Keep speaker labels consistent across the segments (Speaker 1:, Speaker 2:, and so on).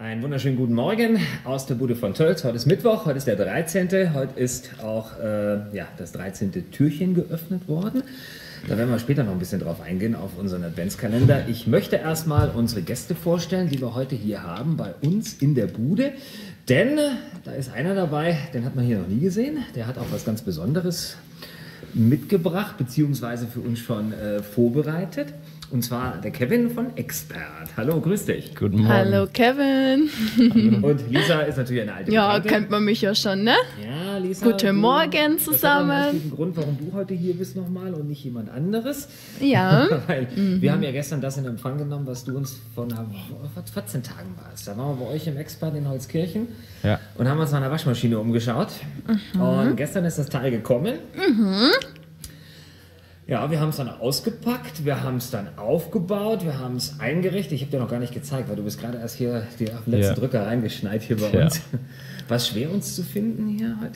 Speaker 1: Einen wunderschönen guten Morgen aus der Bude von Tölz. Heute ist Mittwoch, heute ist der 13. Heute ist auch das 13. Türchen geöffnet worden. Da werden wir später noch ein bisschen drauf eingehen auf unseren Adventskalender. Ich möchte erstmal unsere Gäste vorstellen, die wir heute hier haben bei uns in der Bude. Denn da ist einer dabei, den hat man hier noch nie gesehen. Der hat auch was ganz Besonderes mitgebracht, beziehungsweise für uns schon vorbereitet. Und zwar der Kevin von Expert. Hallo, grüß dich.
Speaker 2: Guten Morgen.
Speaker 3: Hallo Kevin.
Speaker 1: Hallo. Und Lisa ist natürlich eine alte
Speaker 3: Ja,
Speaker 1: Bekannte.
Speaker 3: kennt man mich ja schon, ne?
Speaker 1: Ja, Lisa.
Speaker 3: Guten Morgen zusammen.
Speaker 1: Das hat auch einen bestimmten Grund, warum du heute hier bist nochmal und nicht jemand anderes.
Speaker 3: Ja.
Speaker 1: Weil wir haben ja gestern das in Empfang genommen, was du uns vor 14 Tagen warst. Da waren wir bei euch im Expert in Holzkirchen und haben uns nach einer Waschmaschine umgeschaut. Und gestern ist das Teil gekommen. Ja, wir haben es dann ausgepackt, wir haben es dann aufgebaut, wir haben es eingerichtet. Ich habe dir noch gar nicht gezeigt, weil du bist gerade erst hier auf den letzten Drücker reingeschneit hier bei uns. War es schwer, uns zu finden hier heute?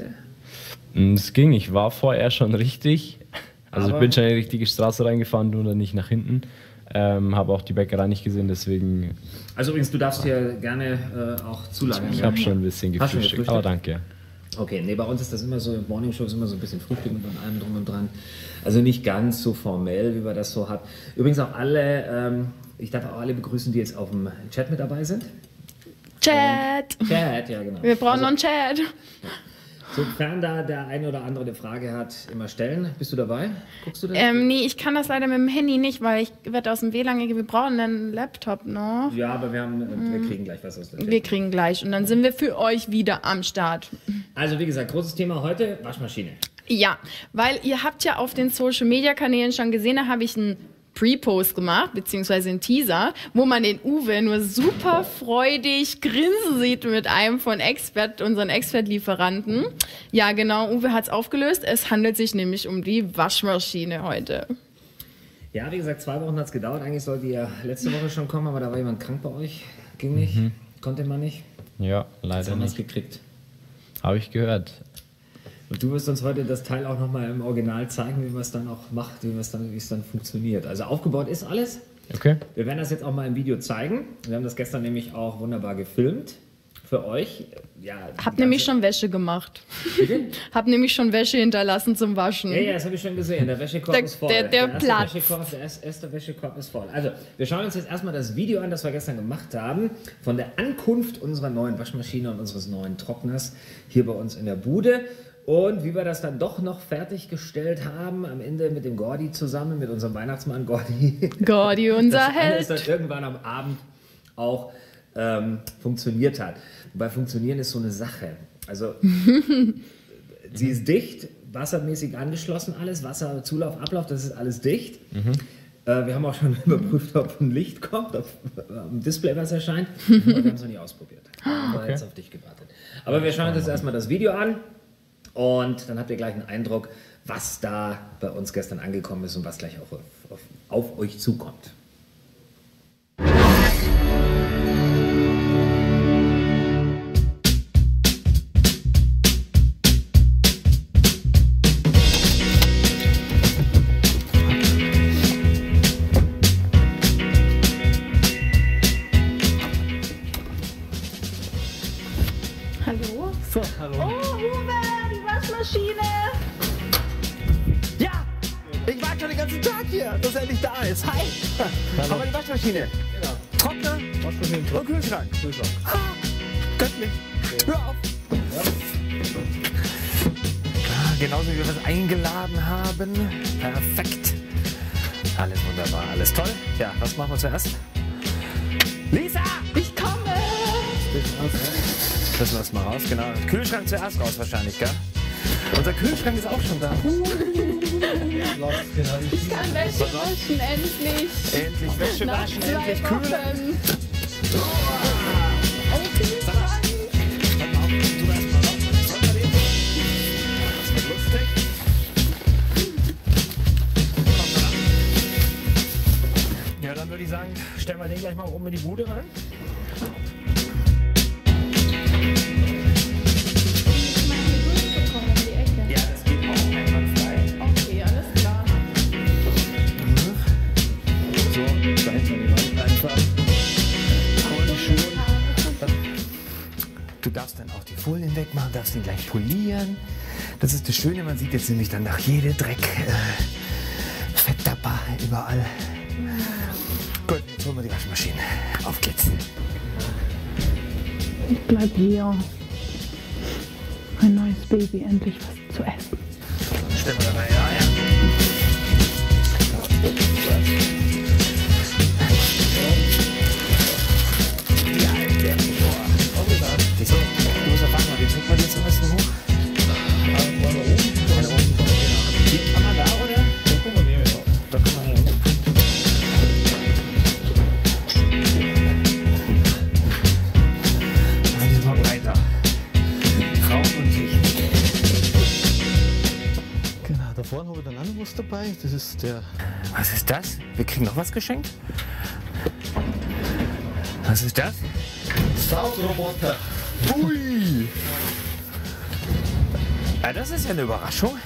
Speaker 2: Es ging, ich war vorher schon richtig. Also ich bin schon in die richtige Straße reingefahren, nur dann nicht nach hinten. Habe auch die Bäckerei nicht gesehen, deswegen...
Speaker 1: Also übrigens, du darfst hier gerne auch zulagern.
Speaker 2: Ich habe schon ein bisschen gefrühstückt, aber danke.
Speaker 1: Okay, nee, bei uns ist das immer so, Morning Show ist immer so ein bisschen Frühstück und allem drum und dran. Also nicht ganz so formell, wie wir das so hat. Übrigens auch alle, ich darf auch alle begrüßen, die jetzt auf dem Chat mit dabei sind.
Speaker 3: Chat.
Speaker 1: Chat, ja genau.
Speaker 3: Wir brauchen noch einen Chat.
Speaker 1: Sofern da der eine oder andere eine Frage hat, immer stellen. Bist du dabei? Guckst du das?
Speaker 3: Nee, ich kann das leider mit dem Handy nicht, weil ich werde aus dem WLAN gehen. Wir brauchen einen Laptop noch.
Speaker 1: Ja, aber wir kriegen gleich was aus der Chat.
Speaker 3: Wir kriegen gleich und dann sind wir für euch wieder am Start.
Speaker 1: Also wie gesagt, großes Thema heute, Waschmaschine.
Speaker 3: Ja, weil ihr habt ja auf den Social-Media-Kanälen schon gesehen, da habe ich einen Pre-Post gemacht, beziehungsweise einen Teaser, wo man den Uwe nur super freudig grinsen sieht mit einem von Expert, unseren Expert-Lieferanten. Ja, genau, Uwe hat es aufgelöst. Es handelt sich nämlich um die Waschmaschine heute.
Speaker 1: Ja, wie gesagt, 2 Wochen hat es gedauert. Eigentlich sollte die ja letzte Woche schon kommen, aber da war jemand krank bei euch. Ging nicht, konnte man nicht.
Speaker 2: Ja,
Speaker 1: Jetzt
Speaker 2: leider
Speaker 1: haben wir es
Speaker 2: nicht.
Speaker 1: gekriegt.
Speaker 2: Habe ich gehört.
Speaker 1: Und du wirst uns heute das Teil auch nochmal im Original zeigen, wie man es dann auch macht, wie es dann funktioniert. Also aufgebaut ist alles.
Speaker 2: Okay.
Speaker 1: Wir werden das jetzt auch mal im Video zeigen. Wir haben das gestern nämlich auch wunderbar gefilmt für euch. Ja,
Speaker 3: Hab nämlich schon Wäsche gemacht.
Speaker 1: Bitte?
Speaker 3: Hab nämlich schon Wäsche hinterlassen zum Waschen.
Speaker 1: Ja, das habe ich schon gesehen. Der Wäschekorb ist voll.
Speaker 3: Der Platz.
Speaker 1: Der erste Wäschekorb ist voll. Also, wir schauen uns jetzt erstmal das Video an, das wir gestern gemacht haben, von der Ankunft unserer neuen Waschmaschine und unseres neuen Trockners hier bei uns in der Bude. Und wie wir das dann doch noch fertiggestellt haben, am Ende mit dem Gordi zusammen, mit unserem Weihnachtsmann Gordi.
Speaker 3: Gordi, unser
Speaker 1: das alles
Speaker 3: Held.
Speaker 1: dann irgendwann am Abend auch funktioniert hat. Wobei funktionieren ist so eine Sache. Also sie ist dicht, wassermäßig angeschlossen alles, Wasser, Zulauf, Ablauf, das ist alles dicht. Wir haben auch schon überprüft, ob ein Licht kommt, ob ein Display was erscheint. Aber wir haben es noch nicht ausprobiert. Wir haben jetzt auf dich gewartet. Aber wir schauen uns jetzt erstmal das Video an und dann habt ihr gleich einen Eindruck, was da bei uns gestern angekommen ist und was gleich auch auf euch zukommt.
Speaker 3: Hallo?
Speaker 1: So, hallo.
Speaker 3: Oh, Uwe, die Waschmaschine.
Speaker 4: Ja, ich warte schon den ganzen Tag hier, dass er endlich da ist. Hi. Haben wir die Waschmaschine? Genau. Trockner und Kühlschrank. Ah, göttlich. Hör auf. Ah, genauso wie wir es eingeladen haben. Perfekt. Alles wunderbar, alles toll. Ja, was machen wir zuerst? Lisa!
Speaker 3: Ich komme.
Speaker 4: Das lassen wir raus, genau. Kühlschrank zuerst raus wahrscheinlich, gell? Unser Kühlschrank ist auch schon da.
Speaker 3: Ich kann Wäsche waschen, endlich.
Speaker 4: Endlich Wäsche
Speaker 3: Nach
Speaker 4: waschen,
Speaker 3: 2
Speaker 4: endlich kühlen.
Speaker 3: Wochen.
Speaker 4: Sag mal, warte mal auf, du erst mal raus. Soll man den? Das wird lustig. Komm mal ran. Ja, dann würde ich sagen, stellen wir den gleich mal oben in die Bude rein. Ja, das geht auch einwandfrei.
Speaker 3: Okay, alles klar.
Speaker 4: So, da hinten an die Wand einfach. Und schön.
Speaker 1: wegmachen, darfst ihn gleich polieren. Das ist das Schöne, man sieht jetzt nämlich dann nach jede Dreck, Fettdapper überall. Gut, jetzt holen wir die Waschmaschine. Auf geht's.
Speaker 5: Ich bleib hier. Ein neues Baby, endlich was zu essen.
Speaker 1: Stellen wir dabei, ja. So, du musst erfahren, wie kriegt man jetzt am besten hoch? Kann man da, oder? Da kann man hin. Jetzt mal weiter. Raum und Licht.
Speaker 4: Genau, da vorne habe ich dann auch noch was dabei. Das ist der.
Speaker 1: Was ist das? Wir kriegen noch was geschenkt? Was ist das?
Speaker 4: Saugroboter. Ui!
Speaker 1: Ja, das ist ja eine Überraschung.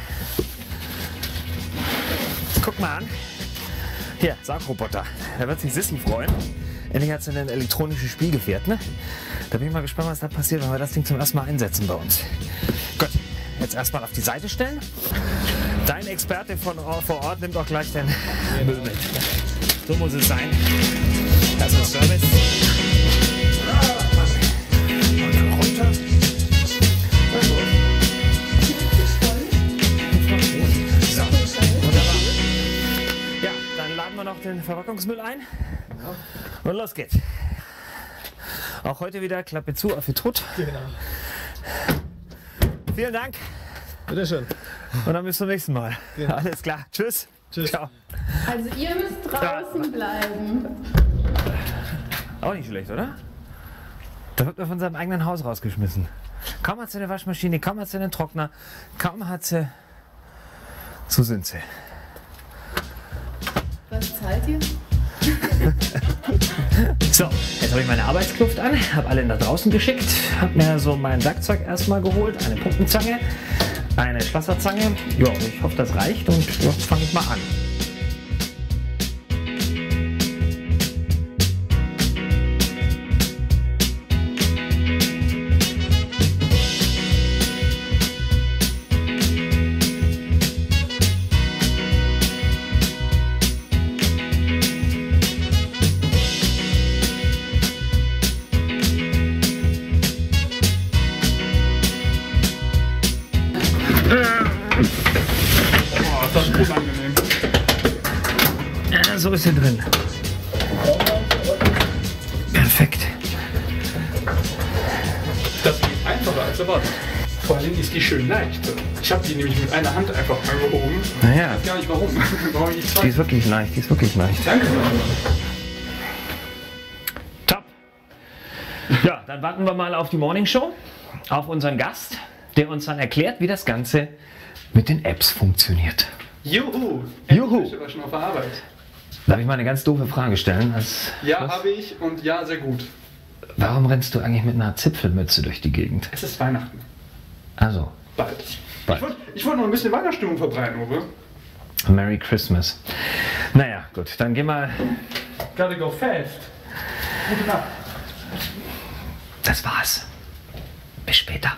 Speaker 1: Guck mal an. Hier, Saugroboter. Da wird sich Sissi freuen. Endlich hat sie ein elektronisches Spielgefährt, ne? Da bin ich mal gespannt, was da passiert, wenn wir das Ding zum ersten Mal einsetzen bei uns. Gut, jetzt erstmal auf die Seite stellen. Dein Experte vor Ort nimmt auch gleich den Müll mit. So muss es sein. Das ist Service. Und runter. So, wunderbar. Ja, dann laden wir noch den Verpackungsmüll ein. Und los geht's. Auch heute wieder Klappe zu, auf die Tod.
Speaker 4: Genau.
Speaker 1: Vielen Dank.
Speaker 4: Bitteschön.
Speaker 1: Und dann bis zum nächsten Mal.
Speaker 4: Genau.
Speaker 1: Alles klar. Tschüss.
Speaker 4: Tschüss.
Speaker 1: Ciao.
Speaker 3: Also ihr müsst draußen bleiben.
Speaker 1: Auch nicht schlecht, oder? Da wird man von seinem eigenen Haus rausgeschmissen. Kaum hat sie eine Waschmaschine, kaum hat sie einen Trockner, kaum hat sie... So sind sie.
Speaker 3: Was zahlt ihr?
Speaker 1: So, jetzt habe ich meine Arbeitskluft an, habe alle nach draußen geschickt, habe mir so mein Werkzeug erstmal geholt, eine Pumpenzange, eine Schlosserzange. Ja, ich hoffe, das reicht und jetzt fange ich mal an.
Speaker 6: Das ist unangenehm.
Speaker 1: Ja, so ist sie drin. Perfekt.
Speaker 6: Das geht einfacher als erwartet. Vor allem ist die schön leicht. Ich habe die nämlich mit einer Hand einfach angehoben.
Speaker 1: Naja,
Speaker 6: Ich weiß gar nicht warum. Warum ich
Speaker 1: die
Speaker 6: zwei.
Speaker 1: ist wirklich leicht, die ist wirklich leicht.
Speaker 6: Danke.
Speaker 1: Top. Ja, dann warten wir mal auf die Morning Show, auf unseren Gast, der uns dann erklärt, wie das Ganze mit den Apps funktioniert.
Speaker 6: Juhu.
Speaker 1: Juhu.
Speaker 6: Ich war schon auf der Arbeit.
Speaker 1: Darf ich mal eine ganz doofe Frage stellen?
Speaker 6: Ja, habe ich und ja, sehr gut.
Speaker 1: Warum rennst du eigentlich mit einer Zipfelmütze durch die Gegend?
Speaker 6: Es ist Weihnachten.
Speaker 1: Also,
Speaker 6: Bald.
Speaker 1: bald.
Speaker 6: Ich wollte noch ein bisschen Weihnachtsstimmung verbreiten, Uwe.
Speaker 1: Merry Christmas. Naja, gut, dann geh mal.
Speaker 6: Gotta go fast. Gute Nacht.
Speaker 1: Das war's. Bis später.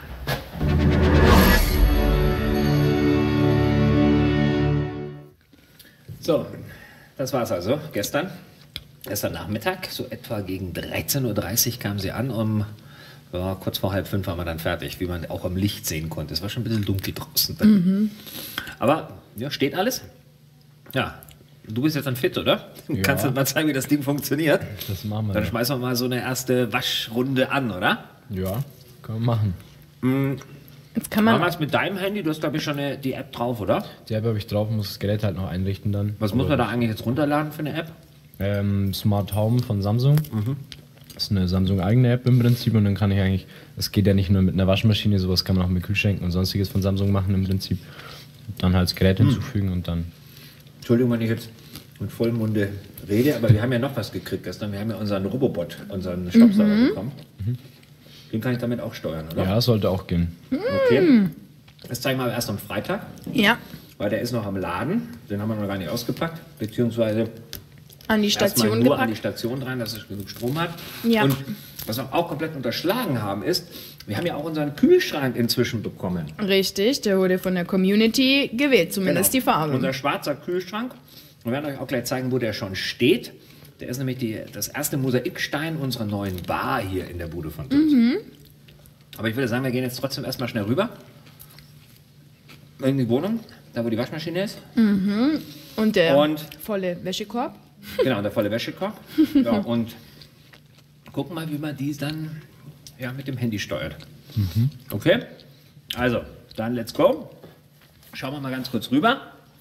Speaker 1: So, das war's also. Gestern Nachmittag, so etwa gegen 13:30 Uhr kam sie an. Ja, kurz vor 4:30 waren wir dann fertig, wie man auch am Licht sehen konnte. Es war schon ein bisschen dunkel draußen. Aber ja, steht alles. Ja, du bist jetzt dann fit, oder?
Speaker 2: Ja.
Speaker 1: Kannst du mal zeigen, wie das Ding funktioniert?
Speaker 2: Das machen wir
Speaker 1: Dann
Speaker 2: dann.
Speaker 1: schmeißen wir mal so eine erste Waschrunde an, oder?
Speaker 2: Ja, können wir machen.
Speaker 3: Jetzt kann
Speaker 1: Machen wir
Speaker 3: man.
Speaker 1: es mit deinem Handy? Du hast, glaube ich, schon die App drauf, oder?
Speaker 2: Die App habe ich drauf, muss das Gerät halt noch einrichten dann.
Speaker 1: Was muss man da eigentlich jetzt runterladen für eine App?
Speaker 2: Smart Home von Samsung. Das ist eine Samsung-eigene App im Prinzip und dann kann ich eigentlich, es geht ja nicht nur mit einer Waschmaschine, sowas kann man auch mit Kühlschränken und sonstiges von Samsung machen im Prinzip. Dann halt das Gerät hinzufügen und dann.
Speaker 1: Entschuldigung, wenn ich jetzt mit vollem Munde rede, aber wir haben ja noch was gekriegt gestern. Wir haben ja unseren Robobot, unseren Staubsauger bekommen. Den kann ich damit auch steuern, oder?
Speaker 2: Ja, sollte auch gehen.
Speaker 1: Okay. Das zeigen wir aber erst am Freitag,
Speaker 3: Ja,
Speaker 1: weil der ist noch am Laden. Den haben wir noch gar nicht ausgepackt, beziehungsweise
Speaker 3: an die
Speaker 1: erstmal
Speaker 3: Station
Speaker 1: nur an die
Speaker 3: gepackt.
Speaker 1: Station dran, dass es genug Strom hat.
Speaker 3: Ja.
Speaker 1: Und Was wir auch komplett unterschlagen haben, ist, wir haben ja auch unseren Kühlschrank inzwischen bekommen.
Speaker 3: Richtig, der wurde von der Community gewählt, zumindest die Farbe.
Speaker 1: Unser schwarzer Kühlschrank. Wir werden euch auch gleich zeigen, wo der schon steht. Der ist nämlich das erste Mosaikstein unserer neuen Bar hier in der Bude von Tölz. Aber ich würde sagen, wir gehen jetzt trotzdem erstmal schnell rüber in die Wohnung, da wo die Waschmaschine ist.
Speaker 3: Und der volle Wäschekorb.
Speaker 1: Genau, der volle Wäschekorb. Ja, und gucken mal, wie man die dann mit dem Handy steuert. Okay? Also, dann let's go. Schauen wir mal ganz kurz rüber.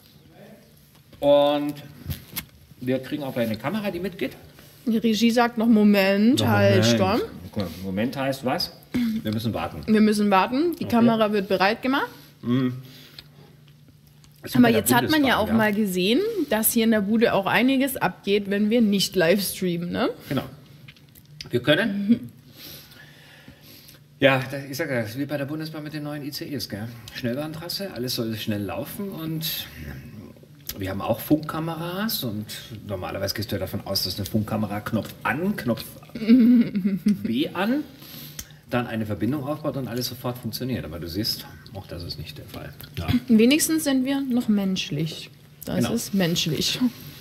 Speaker 1: Und wir kriegen auch gleich eine Kamera, die mitgeht.
Speaker 3: Die Regie sagt noch Moment, halt, stopp.
Speaker 1: Okay. Moment heißt was? Wir müssen warten.
Speaker 3: Wir müssen warten. Die Kamera wird bereit gemacht. Aber jetzt hat man ja auch mal gesehen, dass hier in der Bude auch einiges abgeht, wenn wir nicht live streamen, ne?
Speaker 1: Genau. Wir können. Ja, ich sage ja, das ist wie bei der Bundesbahn mit den neuen ICEs, gell? Schnellbahntrasse, alles soll schnell laufen und wir haben auch Funkkameras und normalerweise gehst du ja davon aus, dass eine Funkkamera Knopf an, Knopf B an, dann eine Verbindung aufbaut und alles sofort funktioniert. Aber du siehst, auch das ist nicht der Fall. Ja.
Speaker 3: Wenigstens sind wir noch menschlich. Das
Speaker 1: Genau.
Speaker 3: ist menschlich.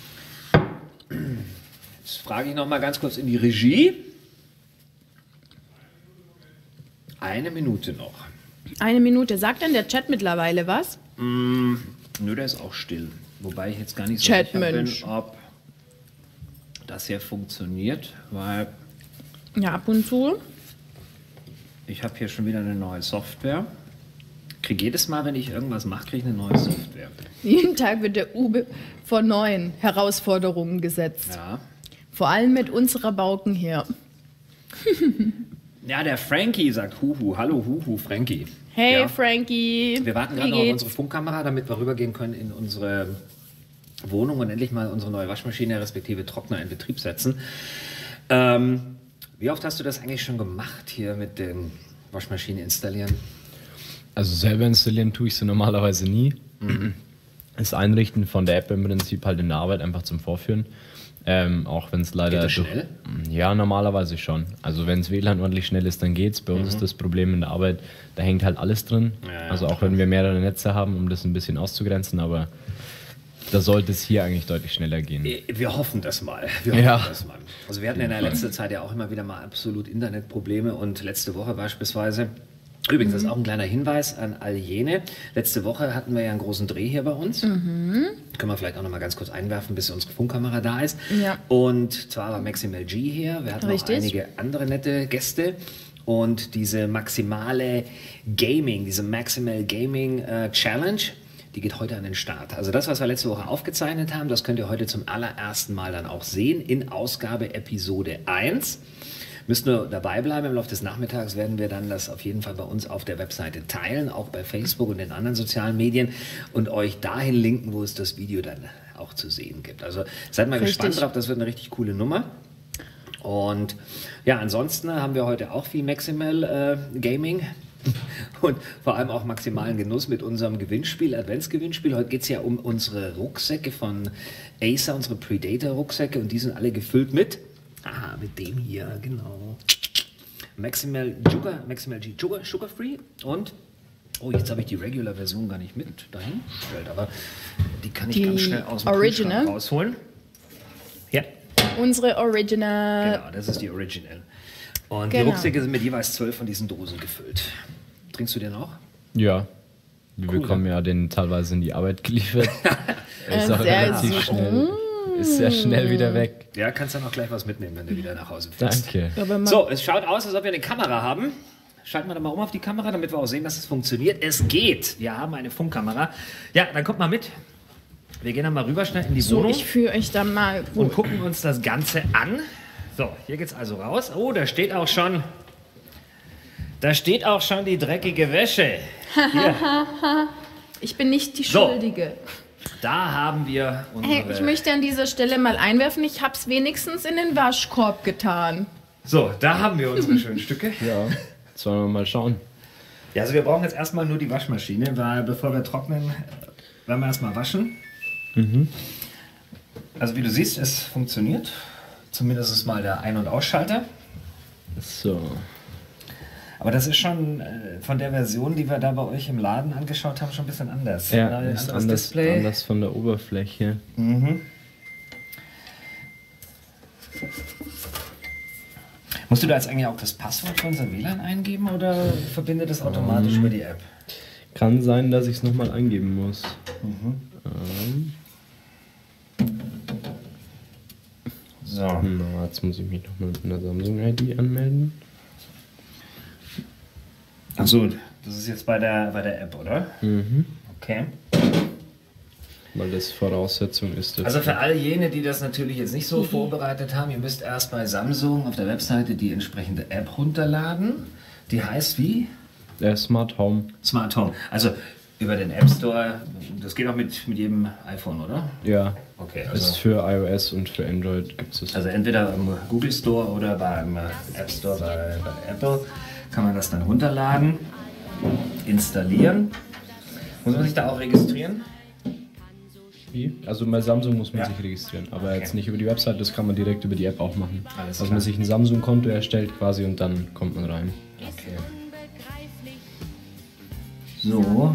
Speaker 1: Jetzt frage ich noch mal ganz kurz in die Regie. 1 Minute noch.
Speaker 3: 1 Minute. Sagt denn der Chat mittlerweile was?
Speaker 1: Nö, der ist auch still. Wobei ich jetzt gar nicht so
Speaker 3: Chatmensch.
Speaker 1: sicher bin, ob das hier funktioniert, weil
Speaker 3: Ja, ab und zu.
Speaker 1: ich habe hier schon wieder eine neue Software. Kriege jedes Mal, wenn ich irgendwas mache, kriege ich eine neue Software.
Speaker 3: Jeden Tag wird der Uwe vor neuen Herausforderungen gesetzt.
Speaker 1: Ja.
Speaker 3: Vor allem mit unserer Bauken hier.
Speaker 1: Ja, der Frankie sagt Huhu. Hallo Huhu, Frankie.
Speaker 3: Hey
Speaker 1: Ja.
Speaker 3: Frankie.
Speaker 1: Wir warten
Speaker 3: Wie
Speaker 1: gerade noch auf
Speaker 3: geht's?
Speaker 1: unsere Funkkamera, damit wir rübergehen können in unsere Wohnung und endlich mal unsere neue Waschmaschine respektive Trockner in Betrieb setzen. Wie oft hast du das eigentlich schon gemacht, hier mit dem Waschmaschine installieren?
Speaker 2: Also selber installieren tue ich sie normalerweise nie. Das Einrichten von der App im Prinzip halt in der Arbeit einfach zum Vorführen. Auch wenn es leider...
Speaker 1: Geht das schnell?
Speaker 2: Ja, normalerweise schon. Also wenn das WLAN ordentlich schnell ist, dann geht's. Bei uns ist das Problem in der Arbeit, da hängt halt alles drin.
Speaker 1: Ja,
Speaker 2: also auch wenn wir mehrere Netze haben, um das ein bisschen auszugrenzen, aber da sollte es hier eigentlich deutlich schneller gehen.
Speaker 1: Wir hoffen das mal. Also wir hatten in der letzten Zeit ja auch immer wieder mal absolut Internetprobleme und letzte Woche beispielsweise. Übrigens, das ist auch ein kleiner Hinweis an all jene. Letzte Woche hatten wir ja einen großen Dreh hier bei uns. Können wir vielleicht auch noch mal ganz kurz einwerfen, bis unsere Funkkamera da ist.
Speaker 3: Ja.
Speaker 1: Und zwar war Maximal G hier. Wir hatten
Speaker 3: Richtig.
Speaker 1: auch einige andere nette Gäste. Und diese Maximal Gaming Challenge, die geht heute an den Start. Also das, was wir letzte Woche aufgezeichnet haben, das könnt ihr heute zum allerersten Mal dann auch sehen in Ausgabe Episode 1. Müsst nur dabei bleiben. Im Laufe des Nachmittags werden wir dann das auf jeden Fall bei uns auf der Webseite teilen, auch bei Facebook und den anderen sozialen Medien und euch dahin linken, wo es das Video dann auch zu sehen gibt. Also seid mal
Speaker 3: Richtig.
Speaker 1: gespannt drauf, das wird eine richtig coole Nummer. Und ja, ansonsten haben wir heute auch viel Maximal Gaming und vor allem auch maximalen Genuss mit unserem Gewinnspiel, Adventsgewinnspiel. Heute geht es ja um unsere Rucksäcke von Acer, unsere Predator-Rucksäcke und die sind alle gefüllt mit dem hier, genau. Maximal G Sugar Free und jetzt habe ich die Regular-Version gar nicht mit dahin gestellt, aber die kann ich ganz schnell aus dem
Speaker 3: Original?
Speaker 1: Kühlschrank rausholen. Ja,
Speaker 3: Unsere Original.
Speaker 1: genau, das ist die Original. Und
Speaker 3: Genau.
Speaker 1: die Rucksäcke sind mit jeweils 12 von diesen Dosen gefüllt. Trinkst du den auch?
Speaker 2: Ja, wir bekommen ja den teilweise in die Arbeit geliefert. Ist auch
Speaker 3: Sehr
Speaker 2: relativ
Speaker 3: süß.
Speaker 2: schnell. Ist sehr schnell wieder weg.
Speaker 1: Ja, kannst dann auch gleich was mitnehmen, wenn du wieder nach Hause fährst.
Speaker 2: Danke.
Speaker 3: Aber man-
Speaker 1: So, es schaut aus, als ob wir eine Kamera haben. Schalten wir da mal um auf die Kamera, damit wir auch sehen, dass es funktioniert. Es geht. Wir haben eine Funkkamera. Ja, dann kommt mal mit. Wir gehen dann mal rüber schnell in die
Speaker 3: So,
Speaker 1: Wohnung
Speaker 3: ich führe euch dann mal.
Speaker 1: und gucken uns das Ganze an. So, hier geht's also raus. Oh, da steht auch schon die dreckige Wäsche. Hier,
Speaker 3: Ich bin nicht die
Speaker 1: So.
Speaker 3: Schuldige.
Speaker 1: da haben wir unsere...
Speaker 3: Hey, ich möchte an dieser Stelle mal einwerfen, ich habe es wenigstens in den Waschkorb getan.
Speaker 1: So, da haben wir unsere schönen Stücke.
Speaker 2: Ja, jetzt wollen wir mal schauen.
Speaker 1: Ja, also wir brauchen jetzt erstmal nur die Waschmaschine, weil bevor wir trocknen, werden wir erstmal waschen. Also wie du siehst, es funktioniert. Zumindest ist mal der Ein- und Ausschalter.
Speaker 2: So.
Speaker 1: Aber das ist schon von der Version, die wir da bei euch im Laden angeschaut haben, schon ein bisschen anders.
Speaker 2: Ja,
Speaker 1: Ne?
Speaker 2: ist
Speaker 1: Anderes Display.
Speaker 2: anders von der Oberfläche.
Speaker 1: Musst du da jetzt eigentlich auch das Passwort für unser WLAN eingeben oder verbindet das automatisch über die App?
Speaker 2: Kann sein, dass ich es nochmal eingeben muss.
Speaker 1: So.
Speaker 2: Na, jetzt muss ich mich nochmal mit einer Samsung-ID anmelden.
Speaker 1: Achso, das ist jetzt bei der App, oder? Okay.
Speaker 2: Weil das Voraussetzung ist.
Speaker 1: Also für all jene, die das natürlich jetzt nicht so vorbereitet haben, ihr müsst erst bei Samsung auf der Webseite die entsprechende App runterladen. Die heißt wie?
Speaker 2: Smart Home.
Speaker 1: Smart Home. Also über den App Store, das geht auch mit jedem iPhone, oder?
Speaker 2: Ja.
Speaker 1: Okay,
Speaker 2: Ist
Speaker 1: also,
Speaker 2: für iOS und für Android gibt es.
Speaker 1: also entweder im Google Store oder beim App Store bei Apple kann man das dann runterladen, installieren. Muss man sich da auch registrieren?
Speaker 2: Wie? Also bei Samsung muss man
Speaker 1: Ja.
Speaker 2: sich registrieren, aber
Speaker 1: Okay.
Speaker 2: jetzt nicht über die Website, das kann man direkt über die App auch machen.
Speaker 1: Alles
Speaker 2: Also
Speaker 1: klar.
Speaker 2: man sich ein Samsung-Konto erstellt quasi und dann kommt man rein.
Speaker 1: Okay. So.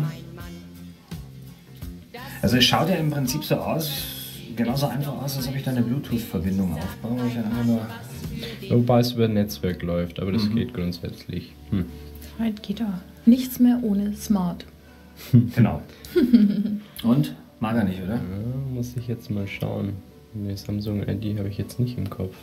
Speaker 1: Also es schaut ja im Prinzip so aus, genauso einfach aus, als ob ich da eine Bluetooth-Verbindung aufbaue. Ich einfach nur
Speaker 2: Wobei es über Netzwerk läuft, aber das geht grundsätzlich.
Speaker 3: Heute geht da. Nichts mehr ohne Smart.
Speaker 1: genau. Und? Mag er nicht, oder?
Speaker 2: Ja, muss ich jetzt mal schauen. Die Samsung-ID habe ich jetzt nicht im Kopf.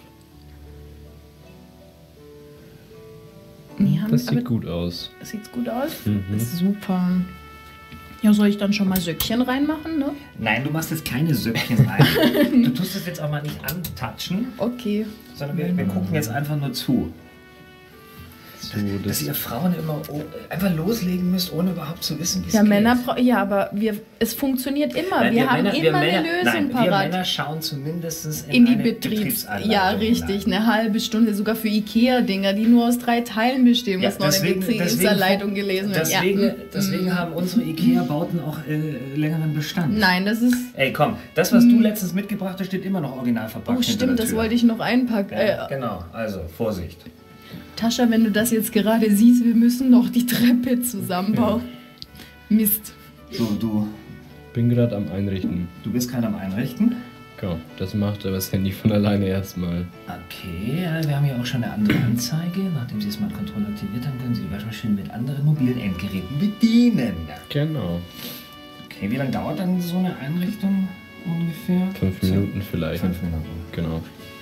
Speaker 3: Nee,
Speaker 2: Das sieht gut aus.
Speaker 3: Sieht's gut aus? Ist super. Ja, soll ich dann schon mal Söckchen reinmachen, ne?
Speaker 1: Nein, du machst jetzt keine Söckchen rein. Du tust es jetzt auch mal nicht antatschen,
Speaker 3: Okay.
Speaker 1: sondern wir gucken jetzt einfach nur zu.
Speaker 2: So,
Speaker 1: Dass ihr Frauen immer einfach loslegen müsst, ohne überhaupt zu wissen, wie es
Speaker 3: Ja,
Speaker 1: geht.
Speaker 3: Männer ja, aber es funktioniert immer.
Speaker 1: Nein,
Speaker 3: wir haben immer
Speaker 1: Männer,
Speaker 3: eine Lösung
Speaker 1: nein, Wir
Speaker 3: parat.
Speaker 1: Männer schauen zumindest
Speaker 3: In die
Speaker 1: eine
Speaker 3: Betriebsanleitung. Ja,
Speaker 1: Betriebsanleitung
Speaker 3: richtig.
Speaker 1: hinein.
Speaker 3: Eine halbe Stunde, sogar für Ikea-Dinger, die nur aus 3 Teilen bestehen, muss noch eine Betriebsanleitung gelesen werden.
Speaker 1: Deswegen haben unsere Ikea-Bauten auch längeren Bestand.
Speaker 3: Nein, das ist...
Speaker 1: Ey, komm, das, was du letztens mitgebracht hast, steht immer noch original verpackt.
Speaker 3: Oh, stimmt, das wollte ich noch einpacken.
Speaker 1: Ja, genau, also Vorsicht.
Speaker 3: Tascha, wenn du das jetzt gerade siehst, wir müssen noch die Treppe zusammenbauen. Mist.
Speaker 1: So, du
Speaker 2: bin gerade am Einrichten.
Speaker 1: bist gerade am Einrichten.
Speaker 2: Genau, das macht aber das Handy von alleine erstmal.
Speaker 1: Okay, wir haben hier auch schon eine andere Anzeige. Nachdem Sie Smart Control aktiviert haben, können Sie die Waschmaschine mit anderen mobilen Endgeräten bedienen.
Speaker 2: Genau.
Speaker 1: Okay, wie lange dauert dann so eine Einrichtung ungefähr?
Speaker 2: 5 Minuten vielleicht.
Speaker 1: 5 Minuten.
Speaker 2: Genau.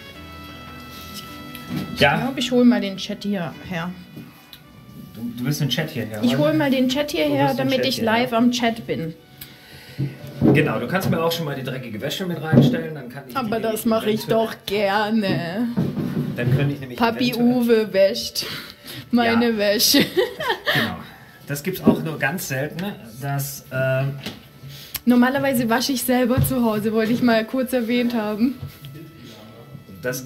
Speaker 3: Ich
Speaker 1: Ja,
Speaker 3: glaube, ich hole mal den Chat hierher.
Speaker 1: du willst den Chat hierher.
Speaker 3: Ich hole mal den Chat
Speaker 1: Du
Speaker 3: hierher,
Speaker 1: willst den
Speaker 3: damit
Speaker 1: Chat
Speaker 3: ich
Speaker 1: hierher.
Speaker 3: live am Chat bin.
Speaker 1: Genau, du kannst mir auch schon mal die dreckige Wäsche mit reinstellen. Dann kann ich
Speaker 3: Aber
Speaker 1: die
Speaker 3: das mache ich
Speaker 1: eventuell-
Speaker 3: doch gerne.
Speaker 1: Dann könnte ich nämlich
Speaker 3: Papi
Speaker 1: eventuell-
Speaker 3: Uwe wäscht meine
Speaker 1: Ja.
Speaker 3: Wäsche.
Speaker 1: Genau. Das gibt es auch nur ganz selten, dass
Speaker 3: Normalerweise wasche ich selber zu Hause, wollte ich mal kurz erwähnt haben.
Speaker 1: das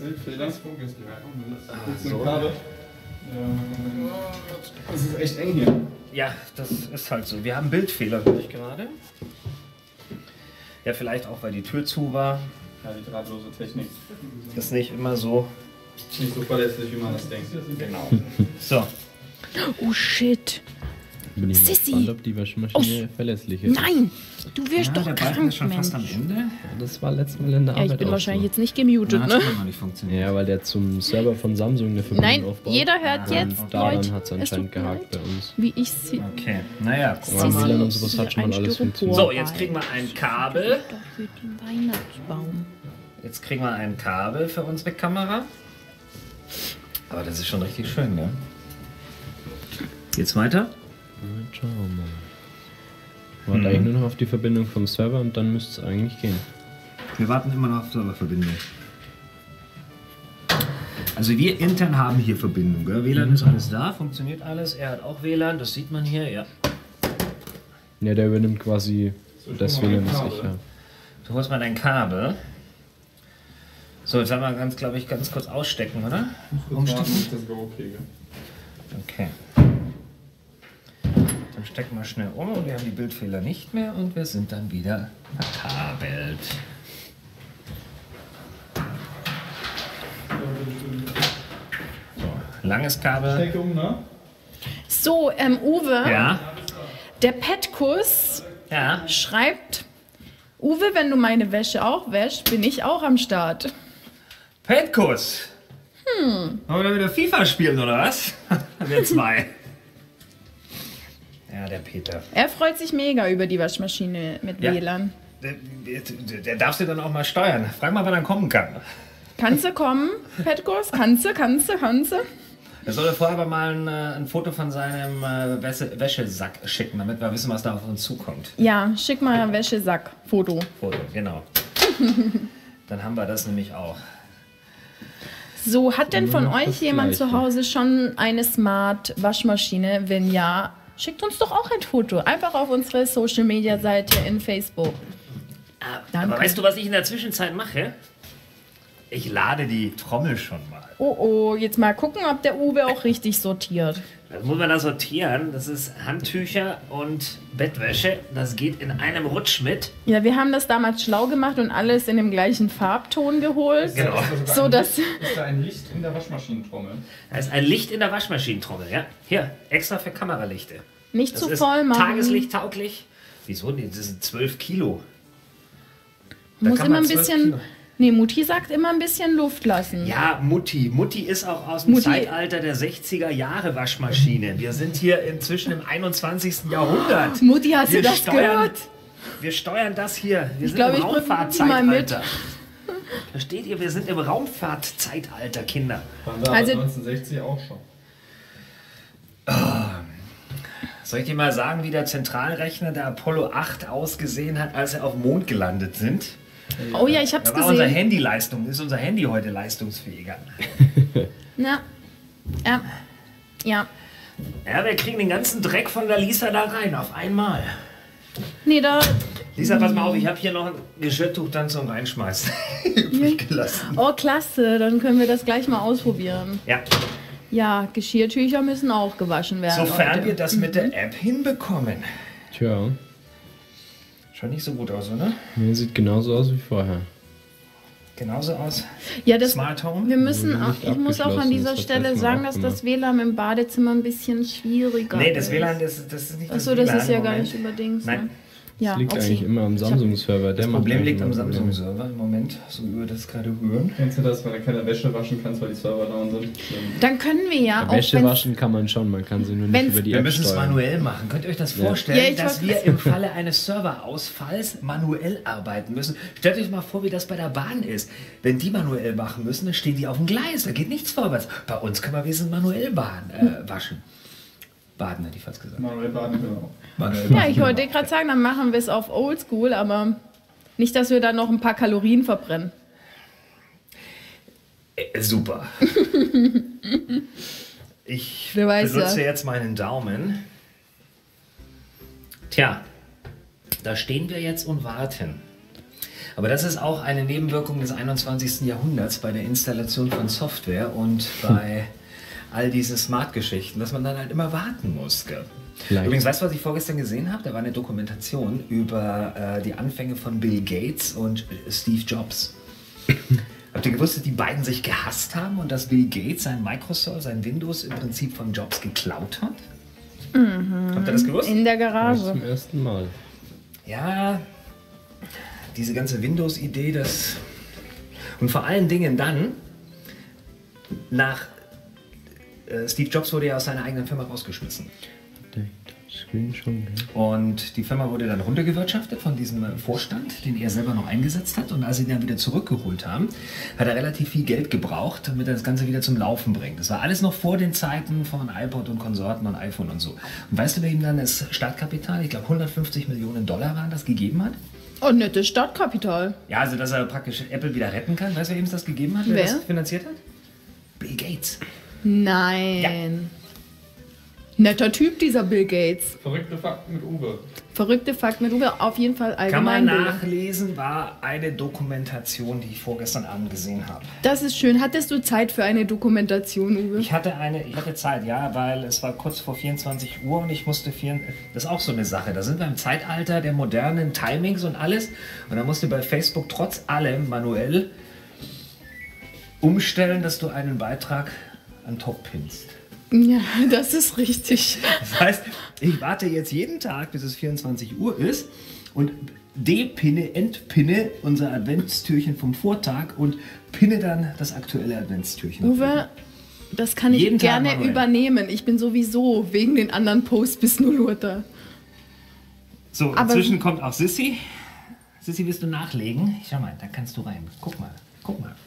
Speaker 6: Das ist echt eng hier.
Speaker 1: ja, das ist halt so. Wir haben Bildfehler, höre ich gerade. Ja, vielleicht auch, weil die Tür zu war.
Speaker 6: Ja, die drahtlose Technik.
Speaker 1: Ist nicht immer so.
Speaker 6: Nicht so verlässlich, wie man das denkt.
Speaker 1: Genau. So.
Speaker 3: Oh shit.
Speaker 2: Bin ich mal
Speaker 3: Sissi.
Speaker 2: gespannt, ob die Waschmaschine verlässlich ist.
Speaker 3: Nein, du wirst
Speaker 1: Ja,
Speaker 3: doch
Speaker 1: der Balken
Speaker 3: krank,
Speaker 1: ist schon fast am
Speaker 3: Mensch.
Speaker 1: Ende.
Speaker 2: Das war letztes Mal in der
Speaker 3: Ja,
Speaker 2: Arbeit
Speaker 3: ich bin
Speaker 2: auch
Speaker 3: wahrscheinlich
Speaker 2: so.
Speaker 3: jetzt nicht gemutet,
Speaker 1: Hat
Speaker 3: ne?
Speaker 1: schon mal nicht funktioniert.
Speaker 2: Ja, weil der zum Server von Samsung eine Verbindung
Speaker 3: Nein,
Speaker 2: aufbaut.
Speaker 3: jeder hört jetzt,
Speaker 2: Und daran
Speaker 3: Leute.
Speaker 2: hat es
Speaker 3: Es
Speaker 2: anscheinend
Speaker 3: tut mir
Speaker 2: gehakt bei uns.
Speaker 3: Wie ich sie.
Speaker 1: Okay, naja. gucken wir
Speaker 2: Aber
Speaker 1: mal.
Speaker 2: WLAN und sowas hat schon mal alles funktioniert.
Speaker 1: So, jetzt kriegen wir ein Kabel.
Speaker 3: Doch für den Weihnachtsbaum.
Speaker 1: Jetzt kriegen wir ein Kabel für unsere Kamera. Aber das ist schon richtig schön, ja. Geht's weiter?
Speaker 2: Schauen wir mal. Warte eigentlich nur noch auf die Verbindung vom Server und dann müsste es eigentlich gehen.
Speaker 1: Wir warten immer noch auf Serververbindung. Also wir intern haben hier Verbindung. Gell? WLAN ist alles da, funktioniert alles. Er hat auch WLAN, das sieht man hier. Ja.
Speaker 2: Ja, der übernimmt quasi das
Speaker 6: mal
Speaker 2: WLAN,
Speaker 6: ein
Speaker 2: was
Speaker 6: Kabel.
Speaker 2: ich habe.
Speaker 1: Du holst mal dein Kabel. So, jetzt haben wir glaube ich, ganz kurz ausstecken, oder? Umstecken?
Speaker 6: Das Go kriege.
Speaker 1: Okay. Dann stecken wir schnell um und wir haben die Bildfehler nicht mehr und wir sind dann wieder verkabelt. So, Langes Kabel.
Speaker 6: Steckung, ne?
Speaker 3: So, Uwe,
Speaker 1: Ja.
Speaker 3: der Petkus
Speaker 1: Ja.
Speaker 3: schreibt, Uwe, wenn du meine Wäsche auch wäschst, bin ich auch am Start.
Speaker 1: Petkus. Wollen wir wieder FIFA spielen, oder was? Wir zwei. Ja, der Peter.
Speaker 3: Er freut sich mega über die Waschmaschine mit
Speaker 1: Ja.
Speaker 3: WLAN.
Speaker 1: Der darf sie dann auch mal steuern. Frag mal, wann er kommen kann.
Speaker 3: Kannst du kommen, Petkus? Kannst du?
Speaker 1: Er soll vorher aber mal ein Foto von seinem Wäschesack schicken, damit wir wissen, was da auf uns zukommt.
Speaker 3: Ja, schick mal ein Wäschesack-Foto.
Speaker 1: Foto, genau. Dann haben wir das nämlich auch.
Speaker 3: So, hat denn von
Speaker 2: noch
Speaker 3: euch
Speaker 2: das
Speaker 3: jemand
Speaker 2: Gleiche.
Speaker 3: zu Hause schon eine Smart-Waschmaschine? Wenn ja, schickt uns doch auch ein Foto. Einfach auf unsere Social-Media-Seite in Facebook. Danke.
Speaker 1: Aber weißt du, was ich in der Zwischenzeit mache? Ich lade die Trommel schon mal.
Speaker 3: Oh, jetzt mal gucken, ob der Uwe auch richtig sortiert.
Speaker 1: Das muss man da sortieren. Das ist Handtücher und Bettwäsche. Das geht in einem Rutsch mit.
Speaker 3: Ja, wir haben das damals schlau gemacht und alles in dem gleichen Farbton geholt.
Speaker 1: Genau.
Speaker 3: So, dass...
Speaker 6: Ist da ein Licht in der Waschmaschinentrommel?
Speaker 1: Da ist ein Licht in der Waschmaschinentrommel. Ja? Hier, extra für Kameralichte.
Speaker 3: Nicht
Speaker 1: Das
Speaker 3: zu
Speaker 1: ist
Speaker 3: voll machen.
Speaker 1: tageslichttauglich. Wieso? Nee, das sind 12 Kilo. Da
Speaker 3: Muss
Speaker 1: kann
Speaker 3: immer
Speaker 1: man
Speaker 3: ein
Speaker 1: 12
Speaker 3: bisschen...
Speaker 1: Kilo.
Speaker 3: Nee, Mutti sagt immer ein bisschen Luft lassen.
Speaker 1: Ja, Mutti. Mutti ist auch aus dem
Speaker 3: Mutti-
Speaker 1: Zeitalter der 60er Jahre Waschmaschine. Wir sind hier inzwischen im 21. Jahrhundert.
Speaker 3: Mutti, hast
Speaker 1: Wir
Speaker 3: du das
Speaker 1: steuern-
Speaker 3: gehört?
Speaker 1: Wir steuern das hier. Wir sind
Speaker 3: glaub,
Speaker 1: im
Speaker 3: ich bring die mal
Speaker 1: Raumfahrtzeitalter. Versteht ihr? Wir sind im Raumfahrtzeitalter, Kinder.
Speaker 6: Waren wir
Speaker 3: Also-
Speaker 6: aber 1960 auch schon.
Speaker 1: Soll ich dir mal sagen, wie der Zentralrechner der Apollo 8 ausgesehen hat, als er auf dem Mond gelandet sind?
Speaker 3: Oh ja, ich hab's
Speaker 1: Da war unser
Speaker 3: gesehen.
Speaker 1: Handyleistung. Ist unser Handy heute leistungsfähiger?
Speaker 3: Ja. Ja. Ja.
Speaker 1: Ja, wir kriegen den ganzen Dreck von der Lisa da rein, auf einmal.
Speaker 3: Nee, da...
Speaker 1: Lisa, pass mal auf, ich habe hier noch ein Geschirrtuch dann zum Reinschmeißen übrig gelassen.
Speaker 3: Oh, klasse. Dann können wir das gleich mal ausprobieren.
Speaker 1: Ja,
Speaker 3: Ja, Geschirrtücher müssen auch gewaschen werden.
Speaker 1: sofern
Speaker 3: Leute.
Speaker 1: wir das mit der App hinbekommen.
Speaker 2: Tja,
Speaker 1: Schaut nicht so gut aus, oder?
Speaker 2: mir sieht genauso aus wie vorher.
Speaker 1: Genauso aus.
Speaker 3: Ja, das...
Speaker 1: Smart Home.
Speaker 3: Wir müssen
Speaker 2: Wurde
Speaker 3: auch,
Speaker 2: nicht
Speaker 3: ich muss auch an
Speaker 2: abgeschlossen,
Speaker 3: dieser
Speaker 2: das hat
Speaker 3: Stelle
Speaker 2: letztes Mal
Speaker 3: sagen,
Speaker 2: auch
Speaker 3: dass das
Speaker 2: gemacht.
Speaker 3: WLAN im Badezimmer ein bisschen schwieriger
Speaker 1: Nee,
Speaker 3: ist.
Speaker 1: das WLAN, das ist nicht
Speaker 3: Achso,
Speaker 1: das
Speaker 3: das ist ja
Speaker 1: WLAN,
Speaker 3: gar
Speaker 1: Moment.
Speaker 3: nicht überdings.
Speaker 1: Nein.
Speaker 3: Ne? Ja,
Speaker 2: Das liegt
Speaker 3: okay.
Speaker 2: eigentlich immer am Samsung-Server.
Speaker 1: Das Problem liegt am Samsung-Server im Moment, so wie wir das gerade hören.
Speaker 6: Kennst du das, wenn du keine Wäsche waschen kannst, weil die Server down sind?
Speaker 3: Dann können wir ja auch,
Speaker 2: Wäsche
Speaker 3: wenn's-
Speaker 2: waschen kann man schon, man kann sie nur nicht
Speaker 3: wenn's-
Speaker 2: über die
Speaker 1: Wir
Speaker 2: App
Speaker 1: müssen es
Speaker 2: steuern.
Speaker 1: manuell machen. Könnt ihr euch das
Speaker 2: Ja.
Speaker 1: vorstellen,
Speaker 3: Ja, ich
Speaker 1: dass
Speaker 3: wollt-
Speaker 1: wir im Falle eines Serverausfalls manuell arbeiten müssen? Stellt euch mal vor, wie das bei der Bahn ist. Wenn die manuell machen müssen, dann stehen die auf dem Gleis, da geht nichts vorwärts. Bei uns können wir wenigstens manuell waschen. Baden, hätte ich fast gesagt.
Speaker 6: Manuel baden, genau.
Speaker 1: Manuell
Speaker 3: Ja,
Speaker 1: baden,
Speaker 3: ich wollte
Speaker 1: genau.
Speaker 3: gerade sagen, dann machen wir es auf Oldschool, aber nicht, dass wir da noch ein paar Kalorien verbrennen.
Speaker 1: Super. Ich
Speaker 3: Wer weiß
Speaker 1: benutze
Speaker 3: ja.
Speaker 1: jetzt meinen Daumen. Tja, da stehen wir jetzt und warten. Aber das ist auch eine Nebenwirkung des 21. Jahrhunderts bei der Installation von Software und bei all diese Smart-Geschichten, dass man dann halt immer warten muss. Gell?
Speaker 2: Vielleicht.
Speaker 1: Übrigens, weißt du, was ich vorgestern gesehen habe? Da war eine Dokumentation über die Anfänge von Bill Gates und Steve Jobs. Habt ihr gewusst, dass die beiden sich gehasst haben und dass Bill Gates sein Microsoft, sein Windows im Prinzip von Jobs geklaut hat? Habt ihr das gewusst?
Speaker 3: In der
Speaker 2: Das
Speaker 3: Garage.
Speaker 2: zum ersten Mal.
Speaker 1: Ja, diese ganze Windows-Idee, das... Und vor allen Dingen dann, nach... Steve Jobs wurde ja aus seiner eigenen Firma rausgeschmissen.
Speaker 2: Der Touchscreen schon, gell?
Speaker 1: Und die Firma wurde dann runtergewirtschaftet von diesem Vorstand, den er selber noch eingesetzt hat. Und als sie ihn dann wieder zurückgeholt haben, hat er relativ viel Geld gebraucht, damit er das Ganze wieder zum Laufen bringt. Das war alles noch vor den Zeiten von iPod und Konsorten und iPhone und so. Und weißt du, wer ihm dann das Startkapital, ich glaube 150 Millionen Dollar waren, das gegeben hat?
Speaker 3: Oh, nettes Startkapital.
Speaker 1: Ja, also dass er praktisch Apple wieder retten kann. Weißt du, wer ihm das gegeben hat? Wer
Speaker 3: Wer?
Speaker 1: das finanziert hat? Bill Gates.
Speaker 3: Nein. Netter Typ, dieser Bill Gates.
Speaker 6: Verrückte Fakten mit Uwe.
Speaker 3: Verrückte Fakt mit Uwe, auf jeden Fall
Speaker 1: Kann man
Speaker 3: Allgemeinbildung.
Speaker 1: nachlesen, war eine Dokumentation, die ich vorgestern Abend gesehen habe.
Speaker 3: Das ist schön. Hattest du Zeit für eine Dokumentation, Uwe?
Speaker 1: Ich hatte Zeit, ja, weil es war kurz vor 24 Uhr und ich musste das ist auch so eine Sache. Da sind wir im Zeitalter der modernen Timings und alles. Und da musste bei Facebook trotz allem manuell umstellen, dass du einen Beitrag an Top pinnst.
Speaker 3: Ja, das ist richtig.
Speaker 1: Das heißt, ich warte jetzt jeden Tag, bis es 24 Uhr ist und depinne, entpinne unser Adventstürchen vom Vortag und pinne dann das aktuelle Adventstürchen.
Speaker 3: Uwe, das kann ich
Speaker 1: Jeden Tag
Speaker 3: gerne
Speaker 1: manuell.
Speaker 3: übernehmen. Ich bin sowieso wegen den anderen Posts bis 0 Uhr da.
Speaker 1: So,
Speaker 3: Aber-
Speaker 1: inzwischen kommt auch Sissi. Sissi, willst du nachlegen? Schau mal, da kannst du rein. Guck mal, guck mal.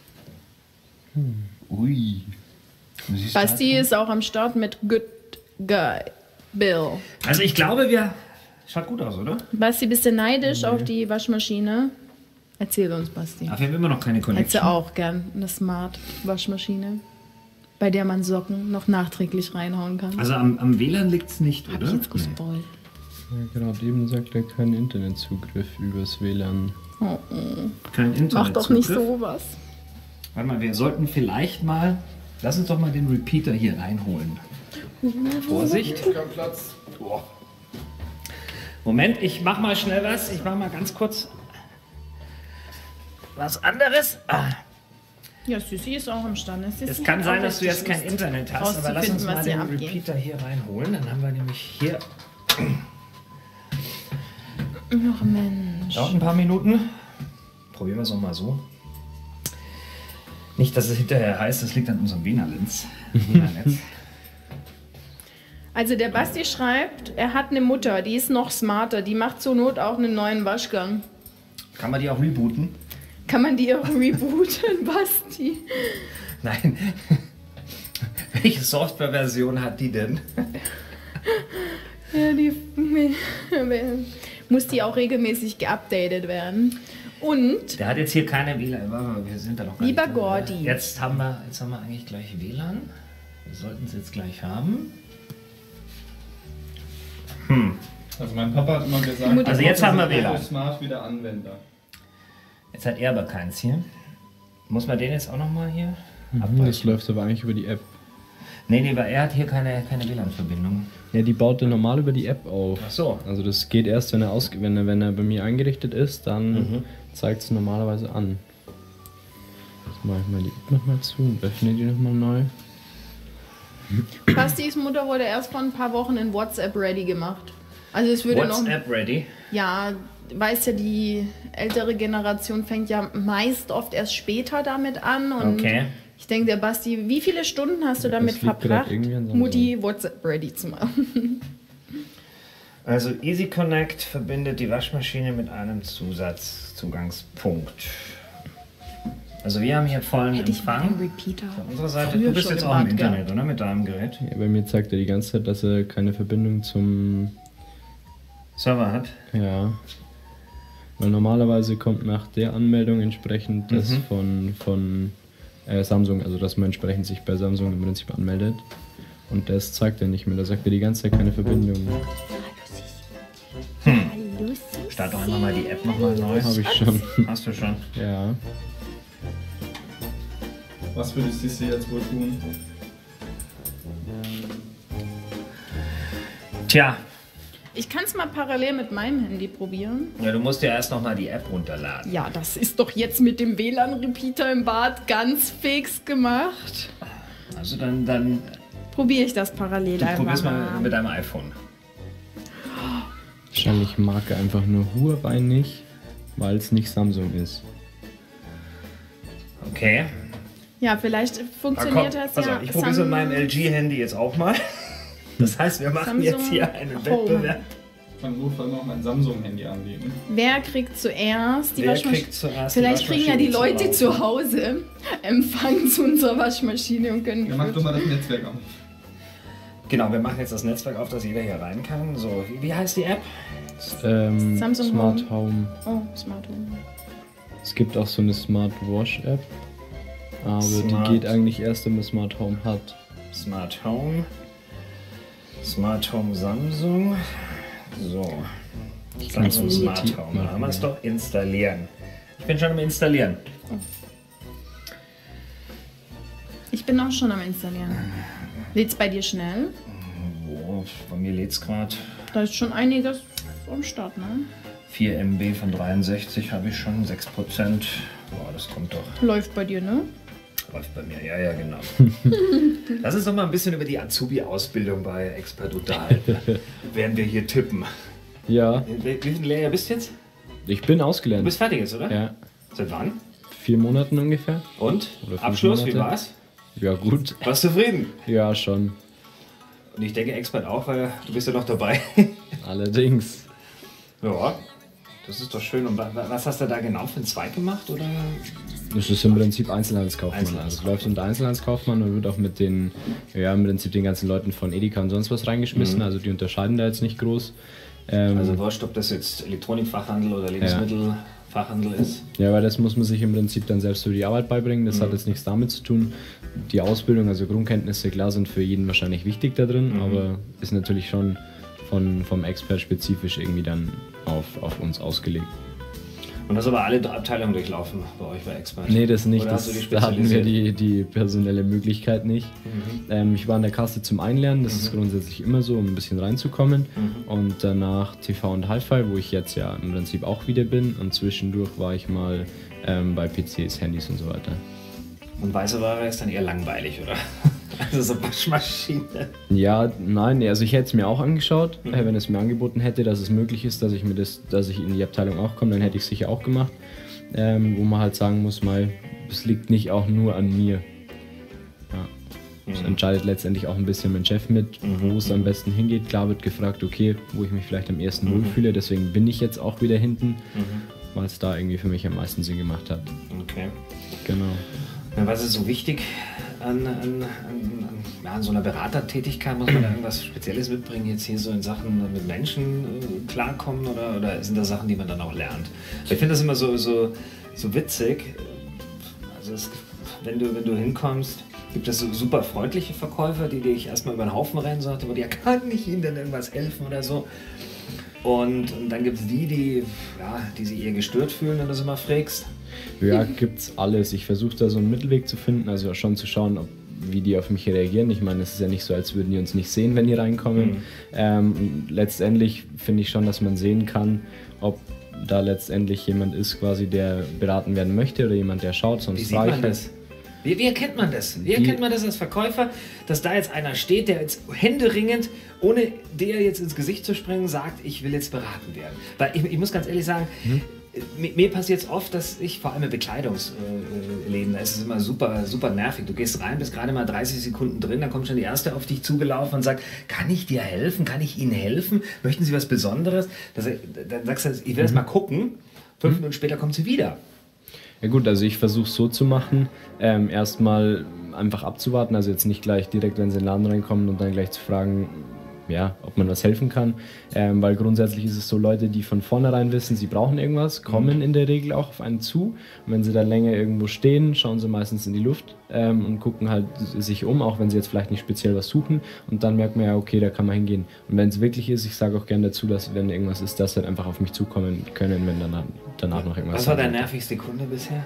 Speaker 1: Ui. Du siehst
Speaker 3: Basti
Speaker 1: grad-
Speaker 3: ist auch am Start mit Good Guy Bill.
Speaker 1: Also ich glaube, schaut gut aus, oder?
Speaker 3: Basti, bist du neidisch auf die Waschmaschine? Erzähl uns, Basti.
Speaker 1: Ach, wir haben immer noch keine
Speaker 3: Hättest du
Speaker 1: Connection.
Speaker 3: auch gern eine Smart-Waschmaschine, bei der man Socken noch nachträglich reinhauen kann?
Speaker 1: Also am WLAN liegt es nicht,
Speaker 3: Hab
Speaker 1: oder?
Speaker 3: ich jetzt gespoilt.
Speaker 2: Ja, gerade eben sagt er keinen Internetzugriff übers WLAN.
Speaker 1: Kein Internet.
Speaker 3: Mach doch nicht sowas.
Speaker 1: Warte mal, wir sollten vielleicht mal. Lass uns doch mal den Repeater hier reinholen. Vorsicht.
Speaker 6: Kein Platz.
Speaker 1: Boah. Moment, ich mach mal schnell was. Ich mach mal ganz kurz was anderes.
Speaker 3: Ja, Süssi ist auch am Stand.
Speaker 1: Es kann sein, dass du jetzt kein Internet hast, aber lass uns
Speaker 3: rauszufinden,
Speaker 1: mal
Speaker 3: was
Speaker 1: den
Speaker 3: hier abgeht.
Speaker 1: Repeater hier reinholen. Dann haben wir nämlich hier.
Speaker 3: Ach Mensch.
Speaker 1: Dauert ein paar Minuten. Probieren wir es auch mal so. Nicht, dass es hinterher heißt, das liegt an unserem WLAN-Netz.
Speaker 3: Also der Basti schreibt, er hat eine Mutter, die ist noch smarter, die macht zur Not auch einen neuen Waschgang.
Speaker 1: Kann man die auch rebooten?
Speaker 3: Kann man die auch rebooten, Basti?
Speaker 1: Nein. Welche Softwareversion hat die denn?
Speaker 3: Ja, die muss die auch regelmäßig geupdatet werden. Und
Speaker 1: Der hat jetzt hier keine WLAN. Warte mal, wir sind da noch gar
Speaker 3: Lieber
Speaker 1: nicht drin.
Speaker 3: Gordi.
Speaker 1: Jetzt haben wir eigentlich gleich WLAN. Wir sollten es jetzt gleich haben.
Speaker 6: Also mein Papa hat immer gesagt,
Speaker 3: Mutti-
Speaker 1: Also jetzt haben wir
Speaker 6: Euro
Speaker 1: WLAN.
Speaker 6: Smart wieder Anwender.
Speaker 1: Jetzt hat er aber keins hier. Muss man den jetzt auch nochmal hier
Speaker 2: Das
Speaker 1: abweichen?
Speaker 2: läuft aber eigentlich über die App.
Speaker 1: Nee, weil er hat hier keine WLAN-Verbindung.
Speaker 2: Ja, die baut er normal über die App auf.
Speaker 1: Ach so.
Speaker 2: Also das geht erst, wenn er bei mir eingerichtet ist, dann zeigt es normalerweise an. Jetzt mache ich mal die App nochmal zu und öffne die nochmal neu.
Speaker 3: Bastis Mutter wurde erst vor ein paar Wochen in WhatsApp ready gemacht. Also es würde noch...
Speaker 1: WhatsApp ready.
Speaker 3: Ja, weiß ja, die ältere Generation fängt ja meist oft erst später damit an. Und
Speaker 1: Okay.
Speaker 3: ich denke, der Basti, wie viele Stunden hast du damit
Speaker 2: das liegt
Speaker 3: verbracht,
Speaker 2: grad irgendwie an Samsung.
Speaker 3: Mutti WhatsApp ready zu machen?
Speaker 1: Also Easy Connect verbindet die Waschmaschine mit einem Zusatzzugangspunkt. Also wir haben hier vollen
Speaker 3: Hätte ich mal einen
Speaker 1: Empfang.
Speaker 3: Repeater.
Speaker 1: Von unserer Seite,
Speaker 3: früher
Speaker 1: du bist
Speaker 3: schon
Speaker 1: jetzt
Speaker 3: im
Speaker 1: auch im
Speaker 3: Bad
Speaker 1: Internet,
Speaker 3: gehabt.
Speaker 1: oder? Mit deinem Gerät.
Speaker 2: Ja, bei mir zeigt er die ganze Zeit, dass er keine Verbindung zum...
Speaker 1: Server hat.
Speaker 2: Ja. Weil normalerweise kommt nach der Anmeldung entsprechend das von Samsung, also dass man entsprechend sich bei Samsung im Prinzip anmeldet. Und das zeigt er nicht mehr, da sagt er die ganze Zeit keine Verbindung.
Speaker 1: Start doch einmal mal die App nochmal neu.
Speaker 2: Habe ich schon.
Speaker 1: Hast du schon.
Speaker 2: Ja.
Speaker 6: Was würde Sissi jetzt wohl tun?
Speaker 1: Tja,
Speaker 3: Ich kann es mal parallel mit meinem Handy probieren.
Speaker 1: ja, du musst ja erst nochmal die App runterladen.
Speaker 3: Ja, das ist doch jetzt mit dem WLAN-Repeater im Bad ganz fix gemacht.
Speaker 1: Also dann
Speaker 3: Probiere ich das parallel
Speaker 1: du
Speaker 3: einfach
Speaker 1: probierst mal
Speaker 3: mal.
Speaker 1: mit deinem iPhone.
Speaker 2: Wahrscheinlich mag er einfach nur Huawei nicht, weil es nicht Samsung ist.
Speaker 1: Okay.
Speaker 3: Ja, vielleicht
Speaker 1: Na
Speaker 3: funktioniert
Speaker 1: komm,
Speaker 3: das
Speaker 1: pass
Speaker 3: ja.
Speaker 1: auf, ich probiere es mit meinem LG-Handy jetzt auch mal. Das heißt, wir machen
Speaker 3: Samsung
Speaker 1: jetzt hier einen
Speaker 3: Home.
Speaker 1: Wettbewerb.
Speaker 6: Ich kann notfalls noch mein Samsung-Handy anbieten.
Speaker 3: Wer kriegt zuerst die
Speaker 1: Wer
Speaker 3: Waschmaschine?
Speaker 1: kriegt zuerst die
Speaker 3: Vielleicht kriegen ja die
Speaker 1: Waschmaschine
Speaker 3: Leute
Speaker 1: zu
Speaker 3: zu Hause Empfang zu unserer Waschmaschine und können
Speaker 6: Ja, mach doch mal das Netzwerk an.
Speaker 1: Genau, wir machen jetzt das Netzwerk auf, dass jeder hier rein kann. So, wie heißt die App?
Speaker 3: Samsung
Speaker 2: Smart Home.
Speaker 3: Oh, Smart Home.
Speaker 2: Es gibt auch so eine Smart Wash App, aber
Speaker 1: Smart.
Speaker 2: die geht eigentlich erst, wenn man Smart Home hat.
Speaker 1: Smart Home. Smart Home Samsung. So. Ich kann so ein Smart Home. Da haben wir es doch installieren. Ich bin schon am Installieren.
Speaker 3: Ich bin auch schon am Installieren. Lädt's bei dir schnell?
Speaker 1: Wo? Bei mir lädt es gerade.
Speaker 3: Da ist schon einiges am Start, ne?
Speaker 1: 4 MB von 63 habe ich schon, 6%. Boah, das kommt doch.
Speaker 3: Läuft bei dir, ne?
Speaker 1: läuft bei mir. Ja, genau. Lass uns doch mal ein bisschen über die Azubi-Ausbildung bei Expert unterhalten, während wir hier tippen.
Speaker 2: Ja,
Speaker 1: Wie viel Lehrjahr bist du jetzt?
Speaker 2: ich bin
Speaker 1: Du
Speaker 2: ausgelernt.
Speaker 1: bist fertig jetzt, oder?
Speaker 2: Ja,
Speaker 1: Seit wann?
Speaker 2: 4 Monaten ungefähr.
Speaker 1: Und?
Speaker 2: Oder 5
Speaker 1: Abschluss, wie
Speaker 2: Monate.
Speaker 1: war's?
Speaker 2: Ja, gut.
Speaker 1: Warst du zufrieden?
Speaker 2: Ja, schon.
Speaker 1: Und ich denke Expert auch, weil du bist ja noch dabei.
Speaker 2: Allerdings.
Speaker 1: Ja, das ist doch schön. Und was hast du da genau für einen Zweig gemacht? Oder?
Speaker 2: Das ist im Prinzip Einzelhandelskaufmann. Also es
Speaker 1: Einzelhandelskaufmann.
Speaker 2: läuft unter Einzelhandelskaufmann und wird auch mit den, ja, im Prinzip den ganzen Leuten von Edeka und sonst was reingeschmissen. Also die unterscheiden da jetzt nicht groß.
Speaker 1: Also wurscht, ob das jetzt Elektronikfachhandel oder Lebensmittelfachhandel ist.
Speaker 2: Ja, weil das muss man sich im Prinzip dann selbst über die Arbeit beibringen. Das hat jetzt nichts damit zu tun. Die Ausbildung, also Grundkenntnisse, klar, sind für jeden wahrscheinlich wichtig da drin, aber ist natürlich schon vom Expert spezifisch irgendwie dann auf uns ausgelegt.
Speaker 1: Und hast aber alle Abteilungen durchlaufen bei euch bei Expert?
Speaker 2: Nee, das nicht.
Speaker 1: Oder hast du dich
Speaker 2: Da hatten wir
Speaker 1: spezialisiert?
Speaker 2: die personelle Möglichkeit nicht. Ich war in der Kasse zum Einlernen, das ist grundsätzlich immer so, um ein bisschen reinzukommen. Und danach TV und Hi-Fi, wo ich jetzt ja im Prinzip auch wieder bin. Und zwischendurch war ich mal bei PCs, Handys und so weiter.
Speaker 1: Und weiße Ware ist dann eher langweilig, oder? Also so Waschmaschine.
Speaker 2: Ja, nein, also ich hätte es mir auch angeschaut, wenn es mir angeboten hätte, dass es möglich ist, dass ich in die Abteilung auch komme, dann hätte ich es sicher auch gemacht. Wo man halt sagen muss, es liegt nicht auch nur an mir. Ja. Das entscheidet letztendlich auch ein bisschen mein Chef mit, wo es am besten hingeht. Klar wird gefragt, okay, wo ich mich vielleicht am ersten wohlfühle, deswegen bin ich jetzt auch wieder hinten, weil es da irgendwie für mich am meisten Sinn gemacht hat.
Speaker 1: Okay.
Speaker 2: Genau.
Speaker 1: Ja, was ist so wichtig an so einer Beratertätigkeit? Muss man da irgendwas Spezielles mitbringen, jetzt hier so in Sachen mit Menschen klarkommen oder sind das Sachen, die man dann auch lernt? Ich finde das immer so witzig. Also wenn du hinkommst, gibt es so super freundliche Verkäufer, die dich erstmal über den Haufen rennen, sagt, aber ja, kann ich Ihnen denn irgendwas helfen oder so? Und dann gibt es die sich eher gestört fühlen, wenn du sie mal fragst.
Speaker 2: Ja, gibt's alles. Ich versuche da so einen Mittelweg zu finden, also schon zu schauen, wie die auf mich reagieren. Ich meine, es ist ja nicht so, als würden die uns nicht sehen, wenn die reinkommen. Letztendlich finde ich schon, dass man sehen kann, ob da letztendlich jemand ist, quasi, der beraten werden möchte oder jemand, der schaut. Sonst
Speaker 1: Wie sieht man das? Wie erkennt man das? Wie erkennt man das als Verkäufer, dass da jetzt einer steht, der jetzt händeringend, ohne dir jetzt ins Gesicht zu springen, sagt, ich will jetzt beraten werden? Weil ich muss ganz ehrlich sagen, mir passiert es oft, dass ich vor allem in Bekleidungsläden, da ist es immer super, super nervig. Du gehst rein, bist gerade mal 30 Sekunden drin, dann kommt schon die Erste auf dich zugelaufen und sagt, kann ich dir helfen? Kann ich Ihnen helfen? Möchten Sie was Besonderes? Dann sagst du, ich will das mal gucken. 5 Minuten später kommt sie wieder.
Speaker 2: Ja gut, also ich versuche es so zu machen, erstmal einfach abzuwarten, also jetzt nicht gleich direkt, wenn sie in den Laden reinkommen und dann gleich zu fragen, ja, ob man was helfen kann, weil grundsätzlich ist es so, Leute, die von vornherein wissen, sie brauchen irgendwas, kommen in der Regel auch auf einen zu und wenn sie dann länger irgendwo stehen, schauen sie meistens in die Luft und gucken halt sich um, auch wenn sie jetzt vielleicht nicht speziell was suchen und dann merkt man ja, okay, da kann man hingehen und wenn es wirklich ist, ich sage auch gerne dazu, dass wenn irgendwas ist, dass sie halt einfach auf mich zukommen können, wenn dann danach noch irgendwas
Speaker 1: Was war
Speaker 2: sein
Speaker 1: der
Speaker 2: sollte.
Speaker 1: nervigste Kunde bisher?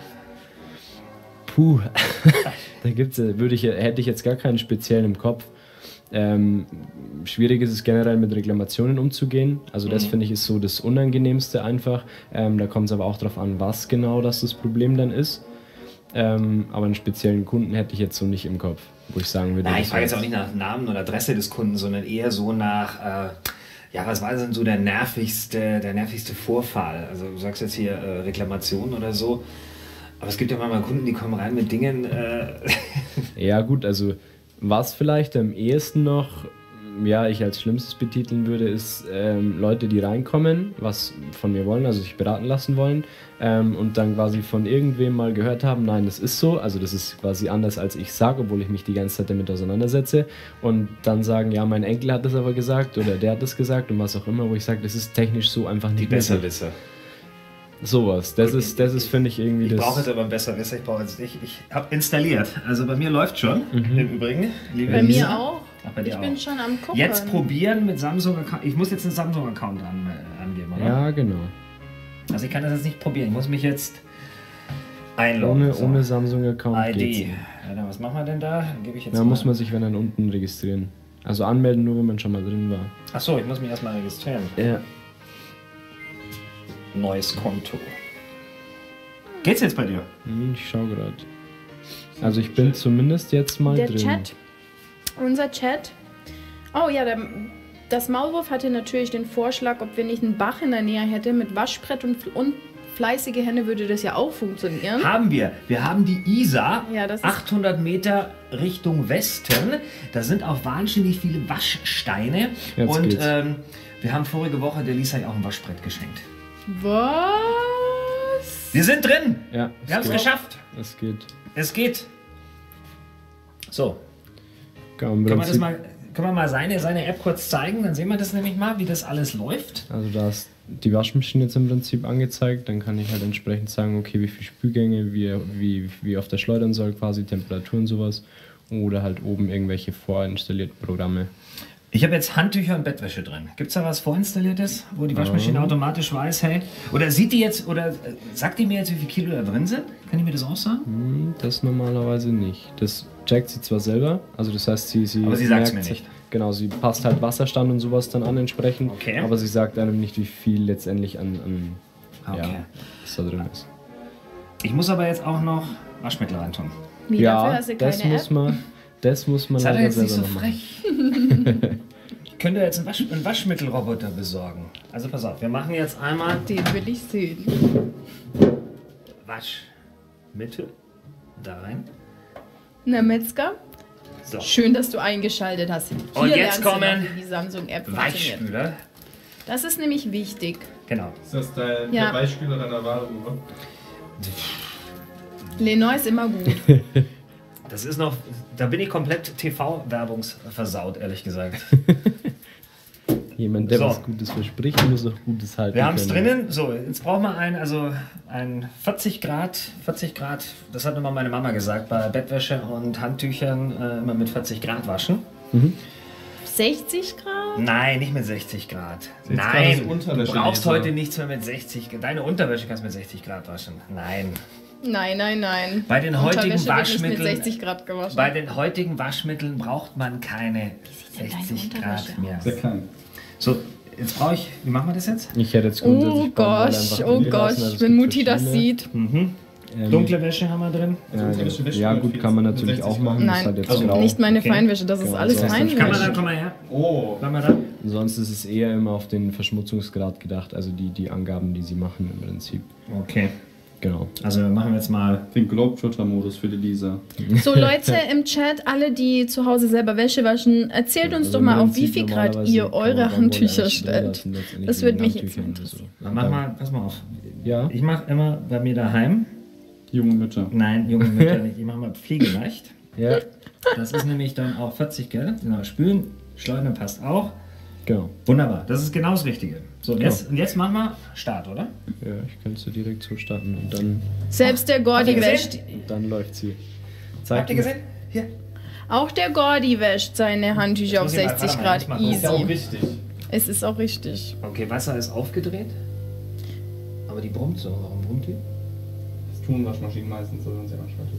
Speaker 2: Puh, da hätte ich jetzt gar keinen speziellen im Kopf. Schwierig ist es generell mit Reklamationen umzugehen. Also das finde ich ist so das Unangenehmste einfach. Da kommt es aber auch darauf an, was genau das Problem dann ist. Aber einen speziellen Kunden hätte ich jetzt so nicht im Kopf, wo ich sagen würde.
Speaker 1: Nein, ich frage jetzt auch nicht nach Namen oder Adresse des Kunden, sondern eher so nach, was war denn so der nervigste Vorfall? Also du sagst jetzt hier Reklamation oder so. Aber es gibt ja manchmal Kunden, die kommen rein mit Dingen.
Speaker 2: Ja gut, also was vielleicht am ehesten noch, ich als Schlimmstes betiteln würde, ist Leute, die reinkommen, was von mir wollen, also sich beraten lassen wollen und dann quasi von irgendwem mal gehört haben, nein, das ist so, also das ist quasi anders als ich sage, obwohl ich mich die ganze Zeit damit auseinandersetze und dann sagen, ja, mein Enkel hat das aber gesagt oder der hat das gesagt und was auch immer, wo ich sage, das ist technisch so einfach nicht
Speaker 1: Die Besserwisser.
Speaker 2: Sowas, das ist, finde ich, irgendwie
Speaker 1: Ich brauche jetzt aber einen Besserwisser, ich habe installiert. Also bei mir läuft schon, im Übrigen. Liebe
Speaker 3: Bei
Speaker 1: Lisa.
Speaker 3: mir auch.
Speaker 1: Ach, bei dir
Speaker 3: Ich
Speaker 1: auch.
Speaker 3: bin schon am Gucken.
Speaker 1: Jetzt probieren mit Samsung-Account. Ich muss jetzt einen Samsung-Account angeben, oder?
Speaker 2: Ja, genau.
Speaker 1: Also ich kann das jetzt nicht probieren. Ich muss mich jetzt einloggen.
Speaker 2: Ohne Samsung-Account geht's
Speaker 1: ID.
Speaker 2: nicht.
Speaker 1: Ja, dann was machen wir denn da? Dann gebe ich jetzt
Speaker 2: Da
Speaker 1: mal.
Speaker 2: muss man sich, wenn dann unten registrieren. Also anmelden, nur wenn man schon mal drin war.
Speaker 1: Achso, ich muss mich erstmal registrieren.
Speaker 2: Ja.
Speaker 1: Neues Konto. Geht's jetzt bei dir?
Speaker 2: Ich schau gerade. Also ich bin zumindest jetzt mal
Speaker 3: Der
Speaker 2: drin.
Speaker 3: Chat, unser Chat. Oh ja, das Maulwurf hatte natürlich den Vorschlag, ob wir nicht einen Bach in der Nähe hätten mit Waschbrett und fleißige Hände würde das ja auch funktionieren.
Speaker 1: Haben wir. Wir haben die Isar,
Speaker 3: Ja, das ist-
Speaker 1: 800 Meter Richtung Westen. Da sind auch wahnsinnig viele Waschsteine.
Speaker 2: Jetzt
Speaker 1: und
Speaker 2: geht's.
Speaker 1: wir haben vorige Woche der Lisa ja auch ein Waschbrett geschenkt.
Speaker 3: Was?
Speaker 1: Wir sind drin.
Speaker 2: Ja,
Speaker 1: Wir haben es geschafft.
Speaker 2: Es geht.
Speaker 1: Es geht. So,
Speaker 2: Genau, im
Speaker 1: können wir, das
Speaker 2: Prinzip-
Speaker 1: mal, können wir mal seine App kurz zeigen? Dann sehen wir das nämlich mal, wie das alles läuft.
Speaker 2: Also da ist die Waschmaschine jetzt im Prinzip angezeigt, dann kann ich halt entsprechend sagen, okay, wie viel Spülgänge, wie oft der schleudern soll, quasi Temperatur und sowas. Oder halt oben irgendwelche vorinstallierten Programme.
Speaker 1: Ich habe jetzt Handtücher und Bettwäsche drin. Gibt es da was vorinstalliertes, wo die Waschmaschine automatisch weiß, hey, oder sieht die jetzt, oder sagt die mir jetzt, wie viel Kilo da drin sind? Kann die mir das auch sagen?
Speaker 2: Das normalerweise nicht. Das checkt sie zwar selber, also das heißt, sie
Speaker 1: Aber sie sagt's
Speaker 2: merkt
Speaker 1: mir nicht.
Speaker 2: Genau, sie passt halt Wasserstand und sowas dann an entsprechend,
Speaker 1: Okay.
Speaker 2: aber sie sagt einem nicht, wie viel letztendlich an
Speaker 1: Okay.
Speaker 2: ja, was da drin ist.
Speaker 1: Ich muss aber jetzt auch noch Waschmittel reintun.
Speaker 3: Wie, dafür hast du keine
Speaker 2: das muss
Speaker 3: App?
Speaker 2: man
Speaker 1: Seid ihr
Speaker 2: leider
Speaker 1: jetzt nicht
Speaker 2: selber
Speaker 1: so
Speaker 2: noch machen.
Speaker 1: frech? Ich könnte jetzt einen Waschmittelroboter besorgen. Also pass auf, wir machen jetzt einmal
Speaker 3: Den will ich sehen.
Speaker 1: Waschmittel da rein.
Speaker 3: Na, Metzger,
Speaker 1: So,
Speaker 3: schön, dass du eingeschaltet hast. Hier
Speaker 1: Und jetzt
Speaker 3: lernst du noch,
Speaker 1: kommen
Speaker 3: wie die Samsung-App funktioniert.
Speaker 1: Weichspüler.
Speaker 3: Das ist nämlich wichtig.
Speaker 1: Genau.
Speaker 6: Ist das der
Speaker 3: Ja.
Speaker 6: Weichspüler deiner Wahl, Uwe?
Speaker 3: Lenoir ist immer gut.
Speaker 1: Das ist noch, da bin ich komplett TV-Werbungsversaut, ehrlich gesagt.
Speaker 2: Jemand, der
Speaker 1: So.
Speaker 2: was Gutes verspricht, muss auch Gutes halten
Speaker 1: Wir haben es
Speaker 2: können.
Speaker 1: drinnen. So, jetzt brauchen wir ein 40 Grad, das hat immer meine Mama gesagt, bei Bettwäsche und Handtüchern immer mit 40 Grad waschen.
Speaker 3: 60 Grad?
Speaker 1: Nein, nicht mit 60 Grad.
Speaker 6: Jetzt
Speaker 1: Nein,
Speaker 6: gerade so
Speaker 1: du
Speaker 6: Unterwäsche
Speaker 1: brauchst
Speaker 6: lese.
Speaker 1: heute nichts mehr mit 60 Grad. Deine Unterwäsche kannst du mit 60 Grad waschen. Nein.
Speaker 3: Nein.
Speaker 1: Bei den heutigen
Speaker 3: Unterwäsche wird nicht
Speaker 1: Waschmitteln,
Speaker 3: mit 60 Grad gewaschen.
Speaker 1: bei den heutigen Waschmitteln braucht man keine
Speaker 3: denn deine
Speaker 1: 60
Speaker 3: Unterwäsche
Speaker 1: Grad mehr.
Speaker 6: Sehr klein.
Speaker 1: So, jetzt brauche ich, wie machen wir das jetzt?
Speaker 2: Ich hätte jetzt
Speaker 3: Oh
Speaker 2: grundsätzlich Baumwolle
Speaker 3: Gott,
Speaker 2: einfach
Speaker 3: oh
Speaker 2: drin
Speaker 3: Gott,
Speaker 2: lassen, also es
Speaker 3: wenn
Speaker 2: gibt
Speaker 3: Mutti das
Speaker 2: verschiedene.
Speaker 3: sieht.
Speaker 1: Dunkle Wäsche haben wir drin.
Speaker 2: Ja gut, kann man natürlich auch machen. Das ist halt
Speaker 3: Nein,
Speaker 2: jetzt
Speaker 1: Also
Speaker 2: grau.
Speaker 3: nicht meine
Speaker 1: Okay.
Speaker 3: Feinwäsche, das ist
Speaker 2: Genau,
Speaker 3: alles
Speaker 2: sonst
Speaker 1: Kann man da,
Speaker 3: Feinwäsche.
Speaker 1: komm mal her.
Speaker 6: Oh,
Speaker 1: Bleib mal da.
Speaker 2: Sonst ist es eher immer auf den Verschmutzungsgrad gedacht, also die Angaben, die sie machen im Prinzip.
Speaker 1: Okay.
Speaker 2: Genau.
Speaker 1: Also machen wir jetzt mal.
Speaker 6: den Globetrotter-Modus für die Lisa.
Speaker 3: So Leute im Chat, alle die zu Hause selber Wäsche waschen, erzählt uns
Speaker 2: Also
Speaker 3: doch mal,
Speaker 2: im
Speaker 3: auf wie
Speaker 2: Prinzip
Speaker 3: viel Grad
Speaker 2: normalerweise
Speaker 3: ihr
Speaker 2: kann man
Speaker 3: eure
Speaker 2: Baumwolle
Speaker 3: Handtücher
Speaker 2: eigentlich drin
Speaker 3: stellt.
Speaker 2: lassen, letztendlich
Speaker 3: Das
Speaker 2: wegen
Speaker 3: würde mich
Speaker 2: Handtüchern
Speaker 3: jetzt
Speaker 2: oder so.
Speaker 1: Mach mal, pass mal auf.
Speaker 2: Ja,
Speaker 1: Ich mache immer bei mir daheim.
Speaker 6: Junge Mütter.
Speaker 1: Nein, junge Mütter nicht. Ich mache mal pflegeleicht.
Speaker 2: ja,
Speaker 1: Das ist nämlich dann auch 40, gell? Genau, spülen, schleudern passt auch.
Speaker 2: genau.
Speaker 1: Wunderbar, das ist genau das Richtige. So, und jetzt machen wir Start, oder?
Speaker 2: Ja, ich könnte so direkt so starten und dann,
Speaker 3: Selbst der Gordi
Speaker 1: Habt ihr
Speaker 3: wäscht.
Speaker 1: gesehen?
Speaker 2: und dann läuft sie.
Speaker 1: Habt ihr gesehen? Hier.
Speaker 3: Auch der Gordi wäscht seine Handtücher auf
Speaker 1: muss ich mal-
Speaker 3: 60
Speaker 1: warte mal,
Speaker 3: Grad.
Speaker 1: ich mach das.
Speaker 6: Ist ja auch
Speaker 3: Easy.
Speaker 6: wichtig.
Speaker 3: Es ist auch richtig.
Speaker 1: Okay, Wasser ist aufgedreht. Aber die brummt so. Warum brummt die?
Speaker 6: Das tun Waschmaschinen meistens, so, wenn sie anschaltet.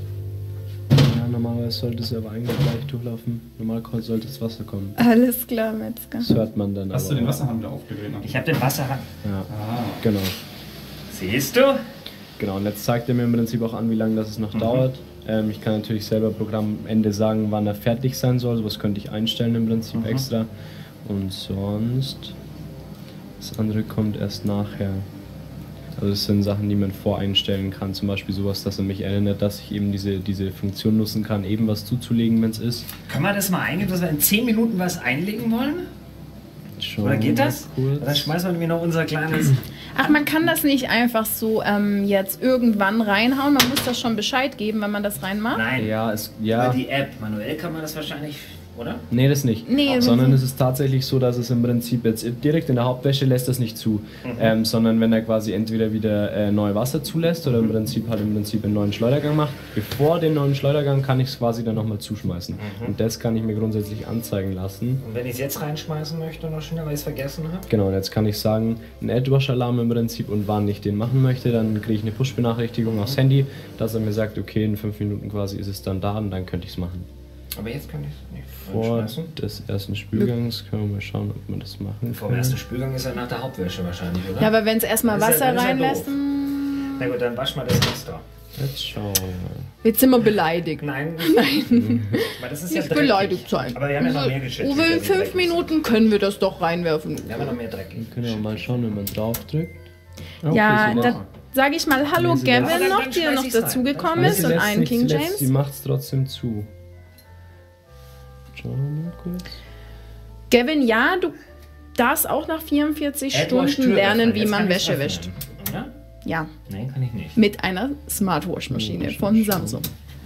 Speaker 2: Ja, normalerweise sollte es aber eigentlich gleich durchlaufen. Normal sollte das Wasser kommen.
Speaker 3: Alles klar, Metzger.
Speaker 2: Das hört man dann
Speaker 6: Hast du
Speaker 2: aber
Speaker 6: den
Speaker 2: auch.
Speaker 6: Wasserhahn wieder aufgedreht?
Speaker 1: Ich habe den Wasserhahn.
Speaker 2: Ja,
Speaker 6: Ah,
Speaker 2: genau.
Speaker 1: Siehst du?
Speaker 2: Genau, und jetzt zeigt er mir im Prinzip auch an, wie lange das es noch dauert. Ich kann natürlich selber Programmende sagen, wann er fertig sein soll. Sowas könnte ich einstellen im Prinzip extra. Und sonst, das andere kommt erst nachher. Also das sind Sachen, die man voreinstellen kann. Zum Beispiel sowas, dass er mich erinnert, dass ich eben diese Funktion nutzen kann, eben was zuzulegen, wenn es ist.
Speaker 1: Können wir das mal eingeben, dass wir in 10 Minuten was einlegen wollen?
Speaker 2: Schauen
Speaker 1: Oder geht
Speaker 2: wir
Speaker 1: das?
Speaker 2: kurz.
Speaker 1: Dann schmeißen wir nämlich noch unser kleines.
Speaker 3: Ach, man kann das nicht einfach so jetzt irgendwann reinhauen. Man muss das schon Bescheid geben, wenn man das reinmacht.
Speaker 1: Nein,
Speaker 2: Ja,
Speaker 1: über
Speaker 2: ja.
Speaker 1: die App. Manuell kann man das wahrscheinlich, oder?
Speaker 2: Nee, das nicht.
Speaker 3: Nee,
Speaker 2: Sondern es ist tatsächlich so, dass es im Prinzip jetzt direkt in der Hauptwäsche lässt das nicht zu. Sondern wenn er quasi entweder wieder neu Wasser zulässt oder im Prinzip einen neuen Schleudergang macht, bevor den neuen Schleudergang kann ich es quasi dann nochmal zuschmeißen. Und das kann ich mir grundsätzlich anzeigen lassen.
Speaker 1: Und wenn ich es jetzt reinschmeißen möchte, noch schnell, weil ich es vergessen habe?
Speaker 2: Genau, und jetzt kann ich sagen, einen AdWash-Alarm im Prinzip und wann ich den machen möchte, dann kriege ich eine Push-Benachrichtigung aufs Handy, dass er mir sagt, okay, in 5 Minuten quasi ist es dann da und dann könnte ich es machen.
Speaker 1: Aber jetzt kann ich es nicht
Speaker 2: Vor
Speaker 1: reinschmeißen.
Speaker 2: des ersten Spülgangs können wir mal schauen, ob wir das machen
Speaker 1: Vor dem
Speaker 2: können.
Speaker 1: ersten Spülgang ist er nach der Hauptwäsche wahrscheinlich, oder?
Speaker 3: Ja, aber wenn es erstmal
Speaker 1: Das ist ja-
Speaker 3: Wasser
Speaker 1: das ist ja
Speaker 3: reinlässt,
Speaker 1: doof. Na gut, dann wasch mal das extra.
Speaker 2: Jetzt schauen wir mal.
Speaker 3: Jetzt sind wir beleidigt.
Speaker 1: Nein. Weil das ist
Speaker 3: Nicht
Speaker 1: dreckig.
Speaker 3: beleidigt sein.
Speaker 1: Aber wir haben ja noch mehr Geschäfte.
Speaker 3: Uwe, in 5 Minuten können wir das doch reinwerfen.
Speaker 1: Wir haben ja noch mehr dreckig.
Speaker 2: Wir können ja mal schauen, wenn man drauf drückt.
Speaker 3: Ja, da sage ich mal Hallo
Speaker 2: Lese
Speaker 3: Gavin
Speaker 2: das.
Speaker 1: Dann
Speaker 3: noch, der
Speaker 1: schmeiß
Speaker 3: noch
Speaker 1: ich's rein.
Speaker 3: dazugekommen
Speaker 1: Dann
Speaker 3: ist und einen King James.
Speaker 2: Sie macht es trotzdem zu. Schauen wir mal kurz.
Speaker 3: Gavin, ja, du darfst auch nach 44 Stunden lernen, wie man Wäsche wäscht.
Speaker 1: Ja?
Speaker 3: Ja,
Speaker 1: Nein, kann ich nicht.
Speaker 3: mit einer Smartwash-Maschine von Samsung.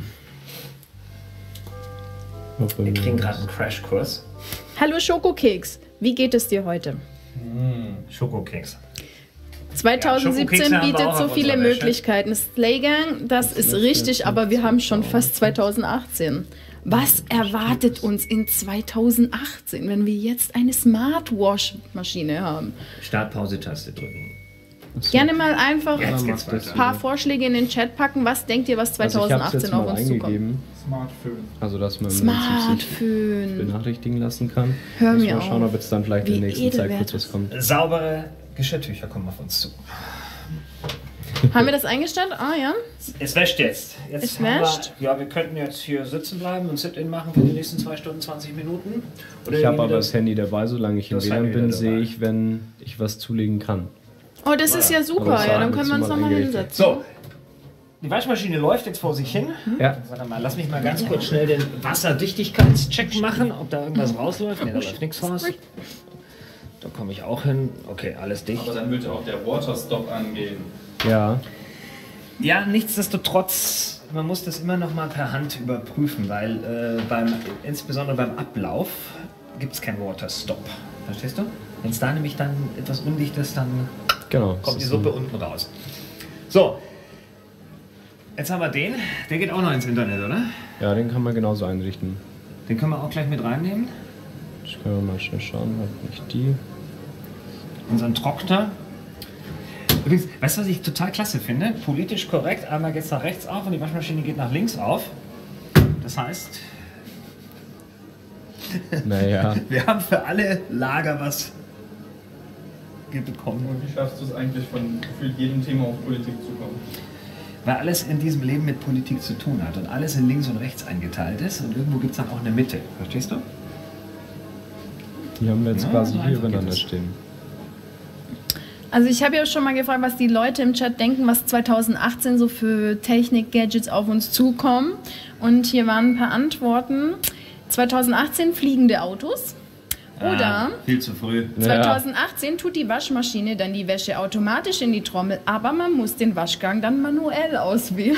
Speaker 1: Wir kriegen gerade einen Crashkurs.
Speaker 3: Hallo Schokokeks, wie geht es dir heute?
Speaker 1: Schokokeks.
Speaker 3: 2017
Speaker 1: Schokokekse haben wir
Speaker 3: bietet
Speaker 1: auch
Speaker 3: so
Speaker 1: auf
Speaker 3: viele
Speaker 1: unserer Wäsche.
Speaker 3: Möglichkeiten. Slaygang, das ist richtig, aber wir haben schon fast 2018. Was erwartet uns in 2018, wenn wir jetzt eine Smartwash-Maschine haben?
Speaker 1: Start-Pause-Taste drücken.
Speaker 3: Gerne mal einfach
Speaker 1: Jetzt
Speaker 3: ein
Speaker 1: geht's weiter.
Speaker 3: paar Vorschläge in den Chat packen. Was denkt ihr, was
Speaker 2: Also ich hab's
Speaker 3: 2018
Speaker 2: jetzt
Speaker 3: auf
Speaker 2: mal
Speaker 3: uns zukommt?
Speaker 2: eingegeben,
Speaker 6: Smartphone.
Speaker 2: also dass man im Prinzip sich
Speaker 3: Smartphone.
Speaker 2: benachrichtigen lassen kann.
Speaker 3: Hör
Speaker 2: Muss
Speaker 3: mir
Speaker 2: mal schauen,
Speaker 3: auf.
Speaker 2: ob jetzt dann vielleicht
Speaker 3: Wie
Speaker 2: in der nächsten Zeit
Speaker 3: edelwert.
Speaker 2: kurz was kommt.
Speaker 1: Saubere Geschirrtücher kommen auf uns zu.
Speaker 3: Haben wir das eingestellt? Ah ja.
Speaker 1: Es wäscht jetzt.
Speaker 3: Es
Speaker 1: haben
Speaker 3: wäscht?
Speaker 1: Wir, ja, wir könnten jetzt hier sitzen bleiben und Sit-In machen für die nächsten 2 Stunden, 20 Minuten. Oder
Speaker 2: Ich habe
Speaker 1: irgendwie
Speaker 2: aber das Handy dabei, solange ich im
Speaker 1: Das
Speaker 2: WLAN
Speaker 1: Handy
Speaker 2: bin,
Speaker 1: dabei.
Speaker 2: sehe ich, wenn ich was zulegen kann.
Speaker 3: Oh, das ist ja
Speaker 2: Aber
Speaker 3: super.
Speaker 2: das
Speaker 3: Ja, dann
Speaker 2: haben
Speaker 3: können
Speaker 2: wir
Speaker 3: wir uns
Speaker 2: mal
Speaker 3: nochmal
Speaker 2: eingerichtet.
Speaker 3: hinsetzen.
Speaker 1: So, die Waschmaschine läuft jetzt vor sich hin.
Speaker 2: Ja.
Speaker 1: Warte mal, lass mich mal ganz kurz schnell den Wasserdichtigkeitscheck machen, ob da irgendwas rausläuft. Ne, da läuft nichts raus. Da komme ich auch hin. Okay, alles dicht.
Speaker 6: Aber dann wird ja auch der Waterstop angehen.
Speaker 2: Ja,
Speaker 1: Ja, nichtsdestotrotz, man muss das immer noch mal per Hand überprüfen, weil insbesondere beim Ablauf gibt es keinen Waterstop. Verstehst du? Wenn es da nämlich dann etwas undicht ist, dann
Speaker 2: genau.
Speaker 1: kommt die
Speaker 2: Das ist
Speaker 1: Suppe unten raus. So, jetzt haben wir den. Der geht auch noch ins Internet, oder?
Speaker 2: Ja, den kann man genauso einrichten.
Speaker 1: Den können wir auch gleich mit reinnehmen.
Speaker 2: Ich kann mal schnell schauen, halt nicht die.
Speaker 1: Unseren Trockner. Übrigens, weißt du, was ich total klasse finde? Politisch korrekt. Einmal geht es nach rechts auf und die Waschmaschine geht nach links auf. Das heißt,
Speaker 2: Naja,
Speaker 1: wir haben für alle Lager was bekommen.
Speaker 6: Und wie schaffst du es eigentlich, von gefühlt jedem Thema auf Politik zu kommen?
Speaker 1: Weil alles in diesem Leben mit Politik zu tun hat und alles in links und rechts eingeteilt ist und irgendwo gibt es dann auch eine Mitte. Verstehst du?
Speaker 2: die haben wir jetzt
Speaker 1: Ja,
Speaker 2: quasi
Speaker 1: so
Speaker 2: hier
Speaker 1: einfach geht
Speaker 2: übereinander
Speaker 1: das.
Speaker 2: stehen.
Speaker 3: Also ich habe ja schon mal gefragt, was die Leute im Chat denken, was 2018 so für Technik-Gadgets auf uns zukommen. Und hier waren ein paar Antworten. 2018 fliegende Autos. Oder
Speaker 1: viel zu früh.
Speaker 3: 2018 tut die Waschmaschine dann die Wäsche automatisch in die Trommel, aber man muss den Waschgang dann manuell auswählen.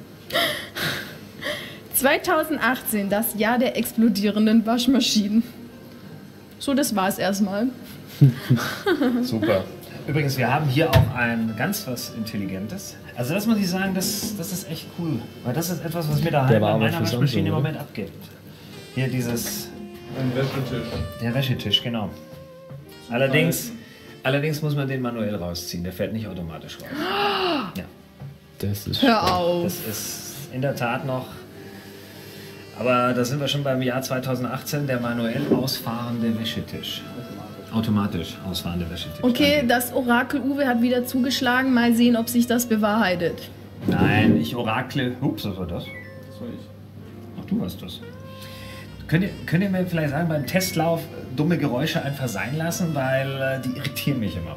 Speaker 3: 2018, das Jahr der explodierenden Waschmaschinen. So, das war's erstmal.
Speaker 1: Super. Übrigens, wir haben hier auch ein ganz was Intelligentes. Also das muss ich sagen, das ist echt cool. Weil das ist etwas, was mir daheim
Speaker 2: Der war
Speaker 1: bei
Speaker 2: aber
Speaker 1: meiner
Speaker 2: für
Speaker 1: Waschmaschine
Speaker 2: Samsung,
Speaker 1: im
Speaker 2: oder?
Speaker 1: Moment abgeht. Hier dieses,
Speaker 6: Ein Wäschetisch.
Speaker 1: der Wäschetisch, genau. Allerdings muss man den manuell rausziehen. Der fährt nicht automatisch raus. Ja,
Speaker 2: Das ist
Speaker 3: Hör auf.
Speaker 1: das ist in der Tat noch... Aber da sind wir schon beim Jahr 2018, der manuell ausfahrende Wäschetisch. Automatisch ausfahrende Wäschetisch.
Speaker 3: Okay, das Orakel Uwe hat wieder zugeschlagen. Mal sehen, ob sich das bewahrheitet.
Speaker 1: Nein, ich orakle. Ups, was war das?
Speaker 6: Das war ich.
Speaker 1: Ach, du hast das. Könnt ihr mir vielleicht sagen, beim Testlauf dumme Geräusche einfach sein lassen, weil die irritieren mich immer.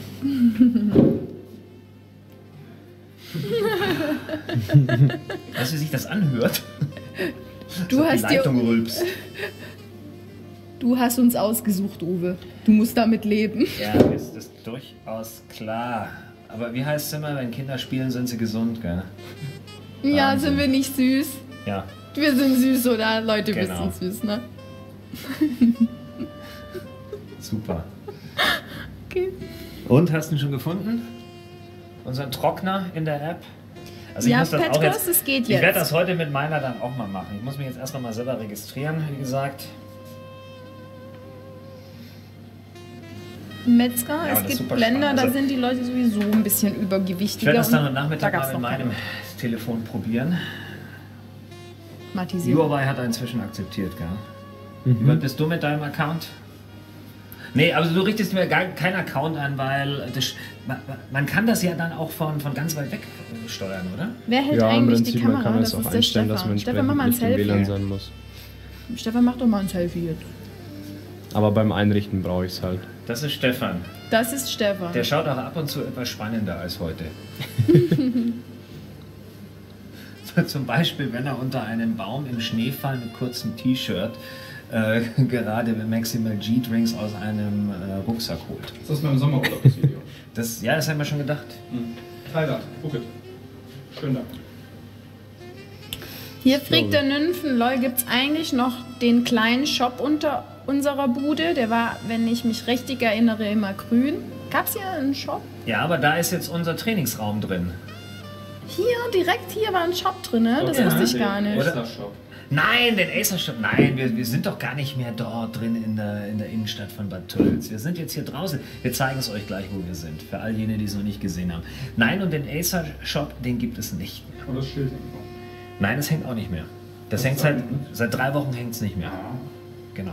Speaker 1: Weißt du, wie sich das anhört?
Speaker 3: Du hast,
Speaker 1: Die Leitung rülpst.
Speaker 3: du hast uns ausgesucht, Uwe. Du musst damit leben.
Speaker 1: Ja, ist das durchaus klar. Aber wie heißt es immer, wenn Kinder spielen, sind sie gesund, gell?
Speaker 3: Ja,
Speaker 1: Wahnsinn.
Speaker 3: sind wir nicht süß?
Speaker 1: Ja.
Speaker 3: Wir sind süß, oder? Leute, wir
Speaker 1: Genau.
Speaker 3: sind süß, ne?
Speaker 1: Super.
Speaker 3: Okay.
Speaker 1: Und, hast du ihn schon gefunden? Unseren Trockner in der App? Also
Speaker 3: Ja,
Speaker 1: muss das auch
Speaker 3: Petros,
Speaker 1: jetzt,
Speaker 3: es geht
Speaker 1: Ich
Speaker 3: jetzt.
Speaker 1: werde das heute mit meiner dann auch mal machen. Ich muss mich jetzt erst noch mal selber registrieren, wie gesagt.
Speaker 3: Metzger,
Speaker 1: aber
Speaker 3: es
Speaker 1: das ist
Speaker 3: gibt
Speaker 1: super
Speaker 3: Blender,
Speaker 1: spannend.
Speaker 3: da
Speaker 1: Also-
Speaker 3: sind die Leute sowieso ein bisschen
Speaker 1: Ich
Speaker 3: übergewichtiger.
Speaker 1: werde das dann
Speaker 3: und
Speaker 1: heute
Speaker 3: da
Speaker 1: Nachmittag
Speaker 3: gab's
Speaker 1: mal mit
Speaker 3: noch keine
Speaker 1: meinem Telefon probieren.
Speaker 3: Matisierung.
Speaker 1: Huawei hat er inzwischen akzeptiert, gell? Wie weit bist du mit deinem Account? Nee, also du richtest mir gar keinen Account an, weil man kann das ja dann auch von ganz weit weg steuern, oder?
Speaker 3: Wer hält
Speaker 2: Ja, im
Speaker 3: eigentlich die
Speaker 2: Prinzip, man kann
Speaker 3: Kamera?
Speaker 2: das
Speaker 3: Das
Speaker 2: auch
Speaker 3: ist der
Speaker 2: einstellen, dass man
Speaker 3: Stefan. Stefan, mach mal ein
Speaker 2: entsprechend nicht im
Speaker 3: Selfie.
Speaker 2: WLAN sein muss.
Speaker 3: Stefan, mach doch mal ein Selfie jetzt.
Speaker 2: Aber beim Einrichten brauche ich es halt.
Speaker 1: Das ist Stefan.
Speaker 3: Das ist Stefan.
Speaker 1: Der schaut auch ab und zu etwas spannender als heute. So, zum Beispiel, wenn er unter einem Baum im Schneefall mit kurzem T-Shirt gerade Maximal G-Drinks aus einem Rucksack holt.
Speaker 6: Das ist beim Sommerurlaub, das Video.
Speaker 1: Das haben wir schon gedacht.
Speaker 6: Tyler, guck it. Schön da.
Speaker 3: Hier fragt der Nymphenloy, gibt es eigentlich noch den kleinen Shop unter unserer Bude? Der war, wenn ich mich richtig erinnere, immer grün. Gab es hier einen Shop?
Speaker 1: Ja, aber da ist jetzt unser Trainingsraum drin.
Speaker 3: Hier, direkt hier war ein Shop drin, ne? Das
Speaker 1: Ja,
Speaker 3: wusste ich gar nicht.
Speaker 1: Oder?
Speaker 6: Shop.
Speaker 1: Nein, den Acer Shop. Nein, wir sind doch gar nicht mehr dort drin in der Innenstadt von Bad Tölz. Wir sind jetzt hier draußen. Wir zeigen es euch gleich, wo wir sind. Für all jene, die es noch nicht gesehen haben. Nein, und den Acer Shop, den gibt es nicht mehr.
Speaker 6: Und das Schild einfach.
Speaker 1: Nein, es hängt auch nicht mehr. Das hängt seit 3 Wochen hängt es nicht mehr. Genau.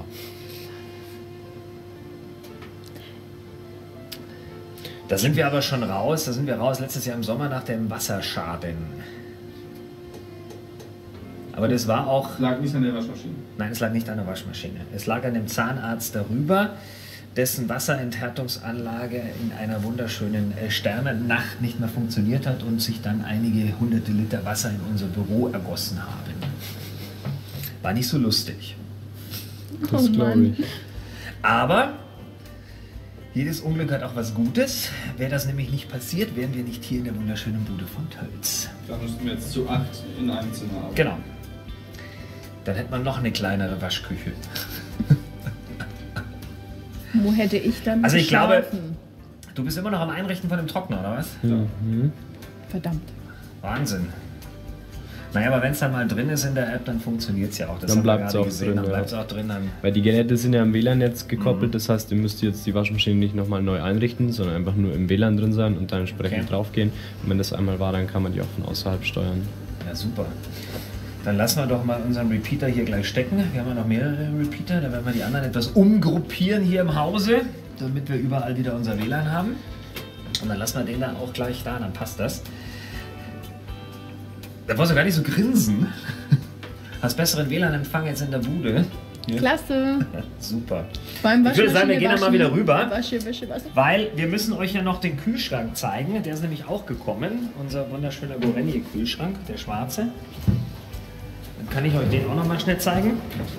Speaker 1: Da sind wir aber schon raus. Da sind wir raus letztes Jahr im Sommer nach dem Wasserschaden. Aber das war auch...
Speaker 6: Lag nicht an der Waschmaschine.
Speaker 1: Nein, es lag nicht an der Waschmaschine. Es lag an dem Zahnarzt darüber, dessen Wasserenthärtungsanlage in einer wunderschönen Sternennacht nicht mehr funktioniert hat und sich dann einige hunderte Liter Wasser in unser Büro ergossen haben. War nicht so lustig.
Speaker 2: Das glaube ich.
Speaker 1: Aber jedes Unglück hat auch was Gutes. Wäre das nämlich nicht passiert, wären wir nicht hier in der wunderschönen Bude von Tölz.
Speaker 6: Da müssten wir jetzt zu 8 in einem Zimmer arbeiten.
Speaker 1: Genau. Dann hätte man noch eine kleinere Waschküche.
Speaker 3: Wo hätte ich dann
Speaker 1: Also ich glaube,
Speaker 3: geschlafen?
Speaker 1: du bist immer noch am Einrichten von dem Trockner, oder was?
Speaker 3: Verdammt.
Speaker 1: Wahnsinn. Naja, aber wenn es dann mal drin ist in der App, dann funktioniert es ja auch. Das
Speaker 2: Dann
Speaker 1: haben wir
Speaker 2: bleibt's
Speaker 1: gerade
Speaker 2: auch
Speaker 1: gesehen,
Speaker 2: drin,
Speaker 1: dann
Speaker 2: ja.
Speaker 1: bleibt es auch drin. Dann
Speaker 2: Weil die Geräte sind ja am WLAN-Netz gekoppelt, das heißt, ihr müsst jetzt die Waschmaschine nicht nochmal neu einrichten, sondern einfach nur im WLAN drin sein und dann entsprechend
Speaker 1: Okay.
Speaker 2: draufgehen. Und wenn das einmal war, dann kann man die auch von außerhalb steuern.
Speaker 1: ja, super. Dann lassen wir doch mal unseren Repeater hier gleich stecken. Wir haben ja noch mehrere Repeater, da werden wir die anderen etwas umgruppieren hier im Hause, damit wir überall wieder unser WLAN haben. Und dann lassen wir den dann auch gleich da, dann passt das. Da brauchst du gar nicht so grinsen. Hast besseren WLAN-Empfang jetzt in der Bude.
Speaker 3: Klasse.
Speaker 1: Super.
Speaker 3: Beim
Speaker 1: Ich würde sagen, wir gehen dann mal wieder rüber.
Speaker 3: Wasche.
Speaker 1: Weil wir müssen euch ja noch den Kühlschrank zeigen. Der ist nämlich auch gekommen. Unser wunderschöner Gorenje-Kühlschrank, der schwarze. Dann kann ich euch den auch noch mal schnell zeigen.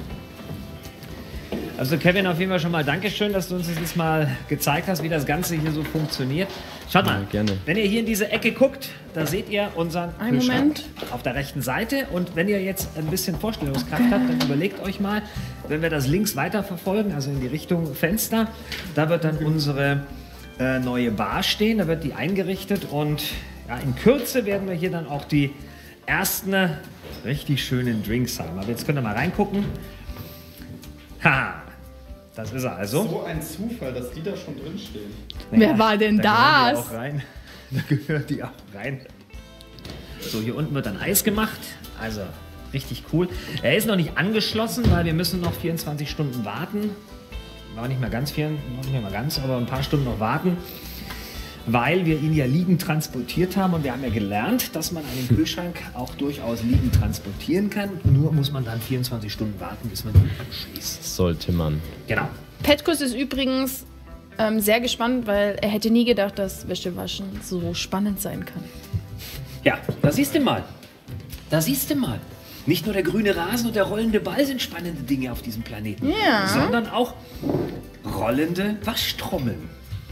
Speaker 1: Also Kevin, auf jeden Fall schon mal Dankeschön, dass du uns das mal gezeigt hast, wie das Ganze hier so funktioniert. Schaut mal,
Speaker 2: Ja, gerne.
Speaker 1: wenn ihr hier in diese Ecke guckt, da seht ihr unseren
Speaker 3: Einen
Speaker 1: Kühlschrank
Speaker 3: Moment.
Speaker 1: auf der rechten Seite. Und wenn ihr jetzt ein bisschen Vorstellungskraft habt, dann überlegt euch mal, wenn wir das links weiter verfolgen, also in die Richtung Fenster, da wird dann unsere neue Bar stehen, da wird die eingerichtet und ja, in Kürze werden wir hier dann auch die ersten richtig schönen Drinks haben. Aber jetzt könnt ihr mal reingucken. Ha, das ist er also.
Speaker 6: So ein Zufall, dass die da schon drin stehen.
Speaker 3: Wer war denn
Speaker 1: da?
Speaker 3: das?
Speaker 1: Gehören die auch rein. Da gehört die auch rein. So, hier unten wird dann Eis gemacht. Also, richtig cool. Er ist noch nicht angeschlossen, weil wir müssen noch 24 Stunden warten. War nicht mal ganz, aber ein paar Stunden noch warten. Weil wir ihn ja liegend transportiert haben und wir haben ja gelernt, dass man einen Kühlschrank auch durchaus liegend transportieren kann. Nur muss man dann 24 Stunden warten, bis man ihn anschließt.
Speaker 2: Sollte man.
Speaker 1: Genau.
Speaker 3: Petkus ist übrigens sehr gespannt, weil er hätte nie gedacht, dass Wäschewaschen so spannend sein kann.
Speaker 1: Ja, da siehst du mal. Da siehst du mal. Nicht nur der grüne Rasen und der rollende Ball sind spannende Dinge auf diesem Planeten,
Speaker 3: Ja.
Speaker 1: sondern auch rollende Waschtrommeln.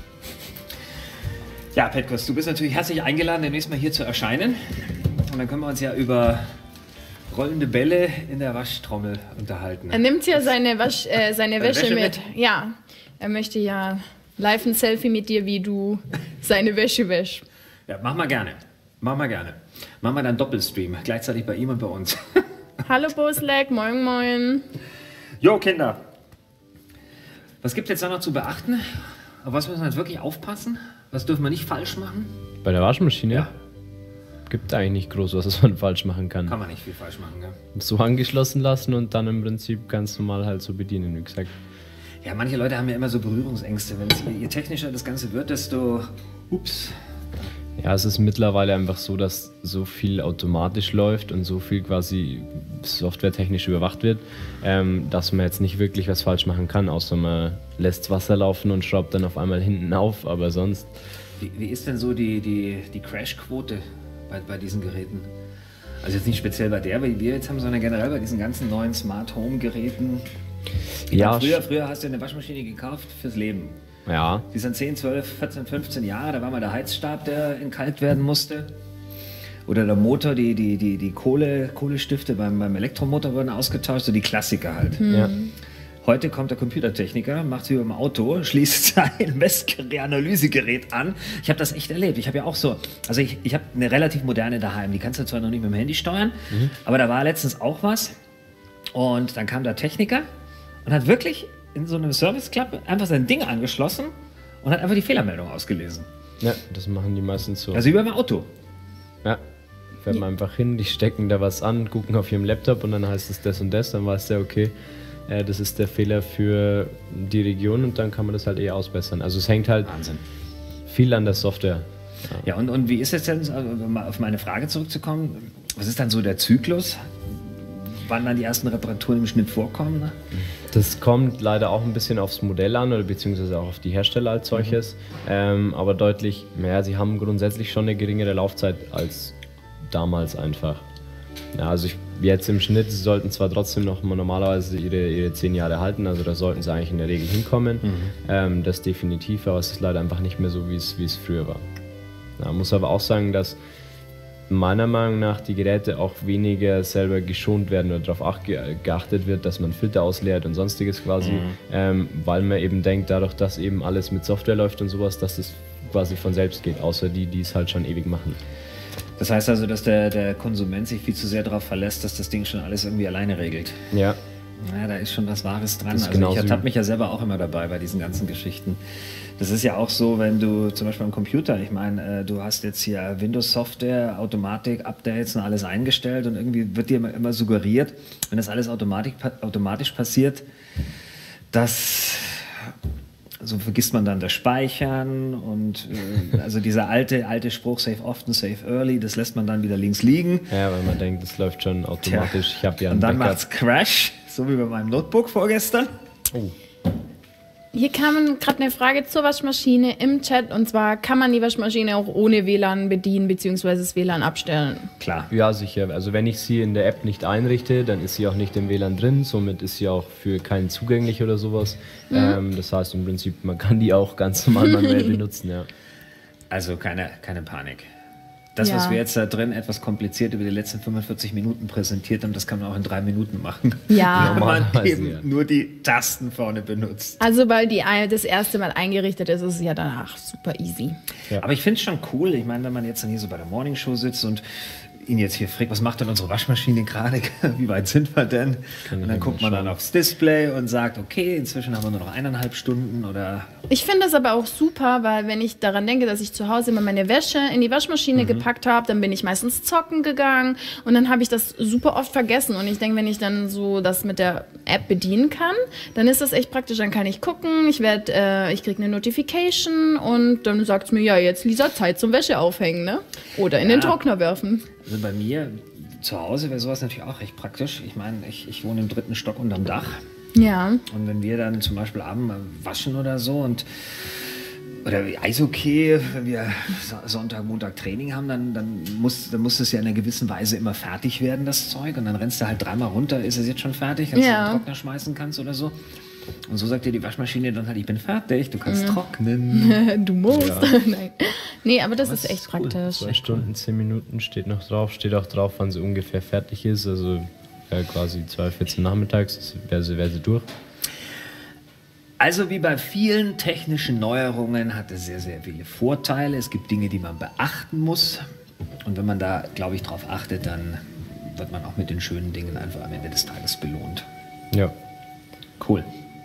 Speaker 1: Ja, Petkus, du bist natürlich herzlich eingeladen, demnächst mal hier zu erscheinen. Und dann können wir uns ja über rollende Bälle in der Waschtrommel unterhalten.
Speaker 3: Er nimmt ja seine Wäsche
Speaker 1: Wäsche
Speaker 3: mit. Ja, er möchte ja live ein Selfie mit dir, wie du seine Wäsche wäschst.
Speaker 1: Ja, mach mal gerne. Mach mal gerne. Mach mal dann Doppelstream, gleichzeitig bei ihm und bei uns.
Speaker 3: Hallo Boslek, moin moin.
Speaker 1: Jo, Kinder. Was gibt es jetzt da noch zu beachten? Auf was müssen wir jetzt wirklich aufpassen? Was dürfen wir nicht falsch machen?
Speaker 2: Bei der Waschmaschine
Speaker 1: Ja.
Speaker 2: gibt eigentlich nicht groß was man falsch machen kann.
Speaker 1: Kann man nicht viel falsch machen, gell?
Speaker 2: So angeschlossen lassen und dann im Prinzip ganz normal halt so bedienen, wie gesagt.
Speaker 1: Ja, manche Leute haben ja immer so Berührungsängste. Wenn je technischer das Ganze wird, desto... Ups.
Speaker 2: Ja, es ist mittlerweile einfach so, dass so viel automatisch läuft und so viel quasi softwaretechnisch überwacht wird, dass man jetzt nicht wirklich was falsch machen kann, außer man lässt Wasser laufen und schraubt dann auf einmal hinten auf, aber sonst...
Speaker 1: Wie ist denn so die Crashquote bei diesen Geräten? Also jetzt nicht speziell bei der, wie wir jetzt haben, sondern generell bei diesen ganzen neuen Smart Home Geräten.
Speaker 2: Ja,
Speaker 1: Früher hast du eine Waschmaschine gekauft fürs Leben.
Speaker 2: ja,
Speaker 1: Die sind 10, 12, 14, 15 Jahre, da war mal der Heizstab, der entkalkt werden musste. Oder der Motor, die Kohlestifte beim Elektromotor wurden ausgetauscht, so die Klassiker halt.
Speaker 2: ja.
Speaker 1: Heute kommt der Computertechniker, macht wie beim Auto, schließt sein Messanalysegerät an. Ich habe das echt erlebt. Ich habe ja auch so, also ich habe eine relativ moderne daheim, die kannst du zwar noch nicht mit dem Handy steuern, aber da war letztens auch was. Und dann kam der Techniker und hat wirklich in so einem Serviceklappe einfach sein Ding angeschlossen und hat einfach die Fehlermeldung ausgelesen.
Speaker 2: Ja, das machen die meistens so.
Speaker 1: Also wie beim Auto.
Speaker 2: Ja, fährt man einfach hin, die stecken da was an, gucken auf ihrem Laptop und dann heißt es das und das, dann weiß der, okay, das ist der Fehler für die Region und dann kann man das halt ausbessern. Also es hängt halt
Speaker 1: Wahnsinn.
Speaker 2: viel an der Software.
Speaker 1: Ja, und wie ist es denn, also, um mal auf meine Frage zurückzukommen, was ist dann so der Zyklus? Wann dann die ersten Reparaturen im Schnitt vorkommen? Ne?
Speaker 2: Das kommt leider auch ein bisschen aufs Modell an oder beziehungsweise auch auf die Hersteller als solches, aber deutlich, naja, sie haben grundsätzlich schon eine geringere Laufzeit als damals einfach. Ja, also jetzt im Schnitt sollten zwar trotzdem noch mal normalerweise ihre 10 Jahre halten, also da sollten sie eigentlich in der Regel hinkommen, das definitiv, aber es ist leider einfach nicht mehr so, wie es früher war. Ja, muss aber auch sagen, dass meiner Meinung nach die Geräte auch weniger selber geschont werden oder darauf geachtet wird, dass man Filter ausleert und sonstiges quasi, weil man eben denkt, dadurch, dass eben alles mit Software läuft und sowas, dass es quasi von selbst geht, außer die es halt schon ewig machen.
Speaker 1: Das heißt also, dass der Konsument sich viel zu sehr darauf verlässt, dass das Ding schon alles irgendwie alleine regelt.
Speaker 2: Ja.
Speaker 1: Ja, da ist schon was Wahres dran.
Speaker 2: Das ist
Speaker 1: Also
Speaker 2: genauso
Speaker 1: ich ertappe mich ja selber auch immer dabei bei diesen ganzen Geschichten. Das ist ja auch so, wenn du zum Beispiel am Computer, ich meine, du hast jetzt hier Windows-Software, Automatik, Updates und alles eingestellt und irgendwie wird dir immer suggeriert, wenn das alles automatisch passiert, dass... So vergisst man dann das Speichern und also dieser alte Spruch, save often, save early, das lässt man dann wieder links liegen.
Speaker 2: Ja, weil man denkt, das läuft schon automatisch.
Speaker 1: Tja,
Speaker 2: Ich habe ja
Speaker 1: und dann
Speaker 2: Backup.
Speaker 1: macht's Crash, so wie bei meinem Notebook vorgestern.
Speaker 2: Oh.
Speaker 3: Hier kam gerade eine Frage zur Waschmaschine im Chat und zwar, kann man die Waschmaschine auch ohne WLAN bedienen bzw. das WLAN abstellen?
Speaker 1: Klar.
Speaker 2: Ja, sicher. Also wenn ich sie in der App nicht einrichte, dann ist sie auch nicht im WLAN drin, somit ist sie auch für keinen zugänglich oder sowas. Das heißt im Prinzip, man kann die auch ganz normal manuell benutzen, ja.
Speaker 1: Also keine Panik. Das,
Speaker 3: Ja.
Speaker 1: was wir jetzt da drin etwas kompliziert über die letzten 45 Minuten präsentiert haben, das kann man auch in 3 Minuten machen.
Speaker 3: Ja.
Speaker 1: Wenn man
Speaker 2: Normalerweise,
Speaker 1: eben
Speaker 2: ja.
Speaker 1: nur die Tasten vorne benutzt.
Speaker 3: Also weil das erste Mal eingerichtet ist, ist es ja danach super easy.
Speaker 2: Ja.
Speaker 1: Aber ich finde es schon cool. Ich meine, wenn man jetzt dann hier so bei der Morning Show sitzt und ihn jetzt hier fragt, was macht denn unsere Waschmaschine gerade? Wie weit sind wir denn? Und dann guckt man dann aufs Display und sagt, okay, inzwischen haben wir nur noch 1,5 Stunden oder...
Speaker 3: Ich finde das aber auch super, weil wenn ich daran denke, dass ich zu Hause immer meine Wäsche in die Waschmaschine gepackt habe, dann bin ich meistens zocken gegangen und dann habe ich das super oft vergessen. Und ich denke, wenn ich dann so das mit der App bedienen kann, dann ist das echt praktisch. Dann kann ich gucken, ich kriege eine Notification und dann sagt es mir, ja, jetzt Lisa, Zeit zum Wäsche aufhängen, ne? Oder in den Trockner werfen.
Speaker 1: Also bei mir zu Hause wäre sowas natürlich auch recht praktisch. Ich meine, ich wohne im 3. Stock unterm Dach.
Speaker 3: Ja.
Speaker 1: Und wenn wir dann zum Beispiel abends mal waschen oder so oder Eishockey, wenn wir Sonntag, Montag Training haben, dann muss es ja in einer gewissen Weise immer fertig werden, das Zeug. Und dann rennst du halt 3-mal runter, ist es jetzt schon fertig, dass du den Trockner schmeißen kannst oder so. Und so sagt dir die Waschmaschine dann halt, ich bin fertig, du kannst trocknen.
Speaker 3: Du musst. Nein. Nee, aber das ist echt praktisch.
Speaker 2: 2 Stunden, 10 Minuten steht noch drauf. Steht auch drauf, wann sie ungefähr fertig ist. Also quasi 2:14 nachmittags wäre sie durch.
Speaker 1: Also wie bei vielen technischen Neuerungen hat es sehr, sehr viele Vorteile. Es gibt Dinge, die man beachten muss. Und wenn man da, glaube ich, drauf achtet, dann wird man auch mit den schönen Dingen einfach am Ende des Tages belohnt.
Speaker 2: Ja.
Speaker 1: Cool.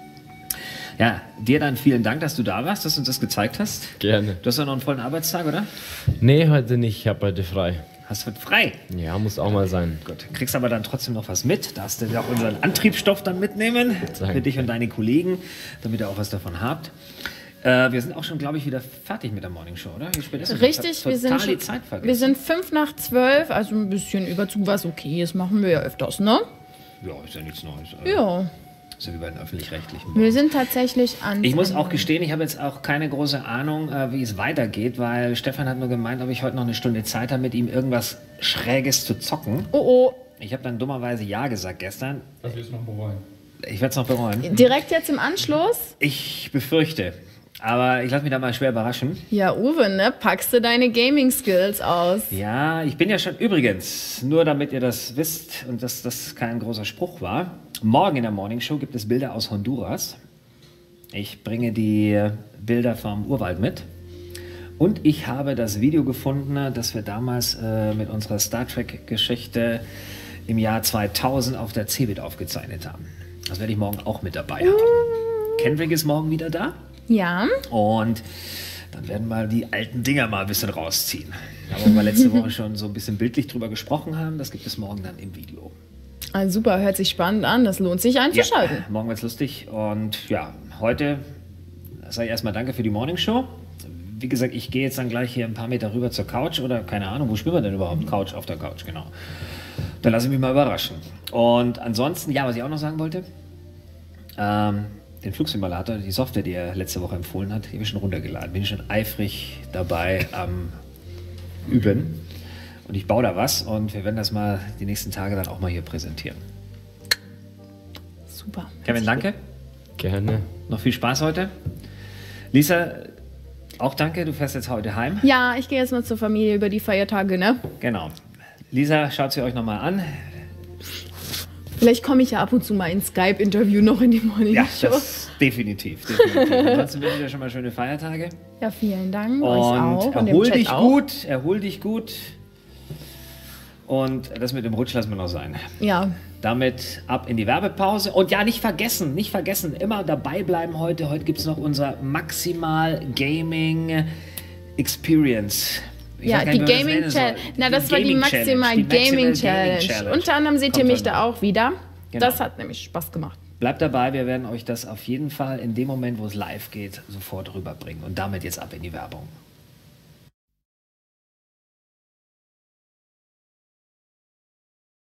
Speaker 1: Ja, dir dann vielen Dank, dass du da warst, dass du uns das gezeigt hast.
Speaker 2: Gerne.
Speaker 1: Du hast ja noch einen vollen Arbeitstag, oder?
Speaker 2: Nee, heute nicht. Ich habe heute frei.
Speaker 1: Hast heute frei.
Speaker 2: Ja, muss auch mal sein.
Speaker 1: Gut, kriegst aber dann trotzdem noch was mit. Darfst du auch unseren Antriebsstoff dann mitnehmen
Speaker 2: Danke.
Speaker 1: für dich und deine Kollegen, damit ihr auch was davon habt. Wir sind auch schon, glaube ich, wieder fertig mit der Morning Show, oder? Wie spät ist es?
Speaker 3: Richtig,
Speaker 1: Ich hab total die Zeit vergessen.
Speaker 3: wir sind 5:12, also ein bisschen Überzug, was okay ist, machen wir ja öfters, ne?
Speaker 1: Ja, ist ja nichts Neues.
Speaker 3: Ja,
Speaker 1: Ist ja wie bei den Öffentlich-Rechtlichen.
Speaker 3: wir sind tatsächlich an.
Speaker 1: Ich muss auch gestehen, ich habe jetzt auch keine große Ahnung, wie es weitergeht, weil Stefan hat nur gemeint, ob ich heute noch eine Stunde Zeit habe, mit ihm irgendwas Schräges zu zocken.
Speaker 3: Oh,
Speaker 1: Ich habe dann dummerweise Ja gesagt gestern.
Speaker 6: Das wirst du noch bereuen.
Speaker 1: Ich werde es noch bereuen.
Speaker 3: direkt jetzt im Anschluss?
Speaker 1: Ich befürchte. Aber ich lasse mich da mal schwer überraschen.
Speaker 3: Ja, Uwe, ne? Packst du deine Gaming-Skills aus?
Speaker 1: Ja, ich bin ja schon, übrigens, nur damit ihr das wisst und dass das kein großer Spruch war, morgen in der Morning Show gibt es Bilder aus Honduras. Ich bringe die Bilder vom Urwald mit. Und ich habe das Video gefunden, das wir damals mit unserer Star Trek-Geschichte im Jahr 2000 auf der CeBIT aufgezeichnet haben. Das werde ich morgen auch mit dabei haben. Kendrick ist morgen wieder da.
Speaker 3: Ja.
Speaker 1: Und dann werden wir die alten Dinger mal ein bisschen rausziehen. Da wo wir letzte Woche schon so ein bisschen bildlich drüber gesprochen haben, das gibt es morgen dann im Video.
Speaker 3: Also super, hört sich spannend an. Das lohnt sich einzuschalten.
Speaker 1: Morgen wird's lustig. Und ja, heute sage ich erstmal danke für die Morning Show. Wie gesagt, ich gehe jetzt dann gleich hier ein paar Meter rüber zur Couch oder keine Ahnung, wo spielen wir denn überhaupt? Couch, auf der Couch, genau. Dann lasse ich mich mal überraschen. Und ansonsten, ja, was ich auch noch sagen wollte, den Flugsimulator, die Software, die er letzte Woche empfohlen hat, die habe ich schon runtergeladen. Bin ich schon eifrig dabei am Üben. Und ich baue da was und wir werden das mal die nächsten Tage dann auch mal hier präsentieren.
Speaker 3: Super.
Speaker 1: Kevin, danke.
Speaker 2: Gerne.
Speaker 1: Noch viel Spaß heute. Lisa, auch danke. Du fährst jetzt heute heim.
Speaker 3: Ja, ich gehe jetzt mal zur Familie über die Feiertage, ne?
Speaker 1: Genau. Lisa, schaut sie euch nochmal an.
Speaker 3: Vielleicht komme ich ja ab und zu mal ins Skype-Interview noch in die Morning
Speaker 1: Ja,
Speaker 3: Show.
Speaker 1: das definitiv. Ansonsten wünsche ich dir schon mal schöne Feiertage.
Speaker 3: Ja, vielen Dank. Euch
Speaker 1: Und
Speaker 3: auch. Und dem
Speaker 1: erhol
Speaker 3: Chat
Speaker 1: dich
Speaker 3: auch.
Speaker 1: gut, erhol dich gut. Und das mit dem Rutsch lassen wir noch sein.
Speaker 3: Ja,
Speaker 1: Damit ab in die Werbepause. Und ja, nicht vergessen, immer dabei bleiben heute. Heute gibt es noch unser Maximal Gaming Experience. Ich
Speaker 3: ja,
Speaker 1: weiß gar
Speaker 3: die
Speaker 1: nicht, wie man
Speaker 3: Gaming
Speaker 1: das nennen
Speaker 3: Challenge.
Speaker 1: soll.
Speaker 3: Na, das war die Maximal Gaming Challenge. Unter anderem seht ihr
Speaker 1: Kommt
Speaker 3: mich
Speaker 1: heute
Speaker 3: da
Speaker 1: noch.
Speaker 3: auch wieder.
Speaker 1: Genau.
Speaker 3: Das hat nämlich Spaß gemacht.
Speaker 1: Bleibt dabei, wir werden euch das auf jeden Fall in dem Moment, wo es live geht, sofort rüberbringen. Und damit jetzt ab in die Werbung.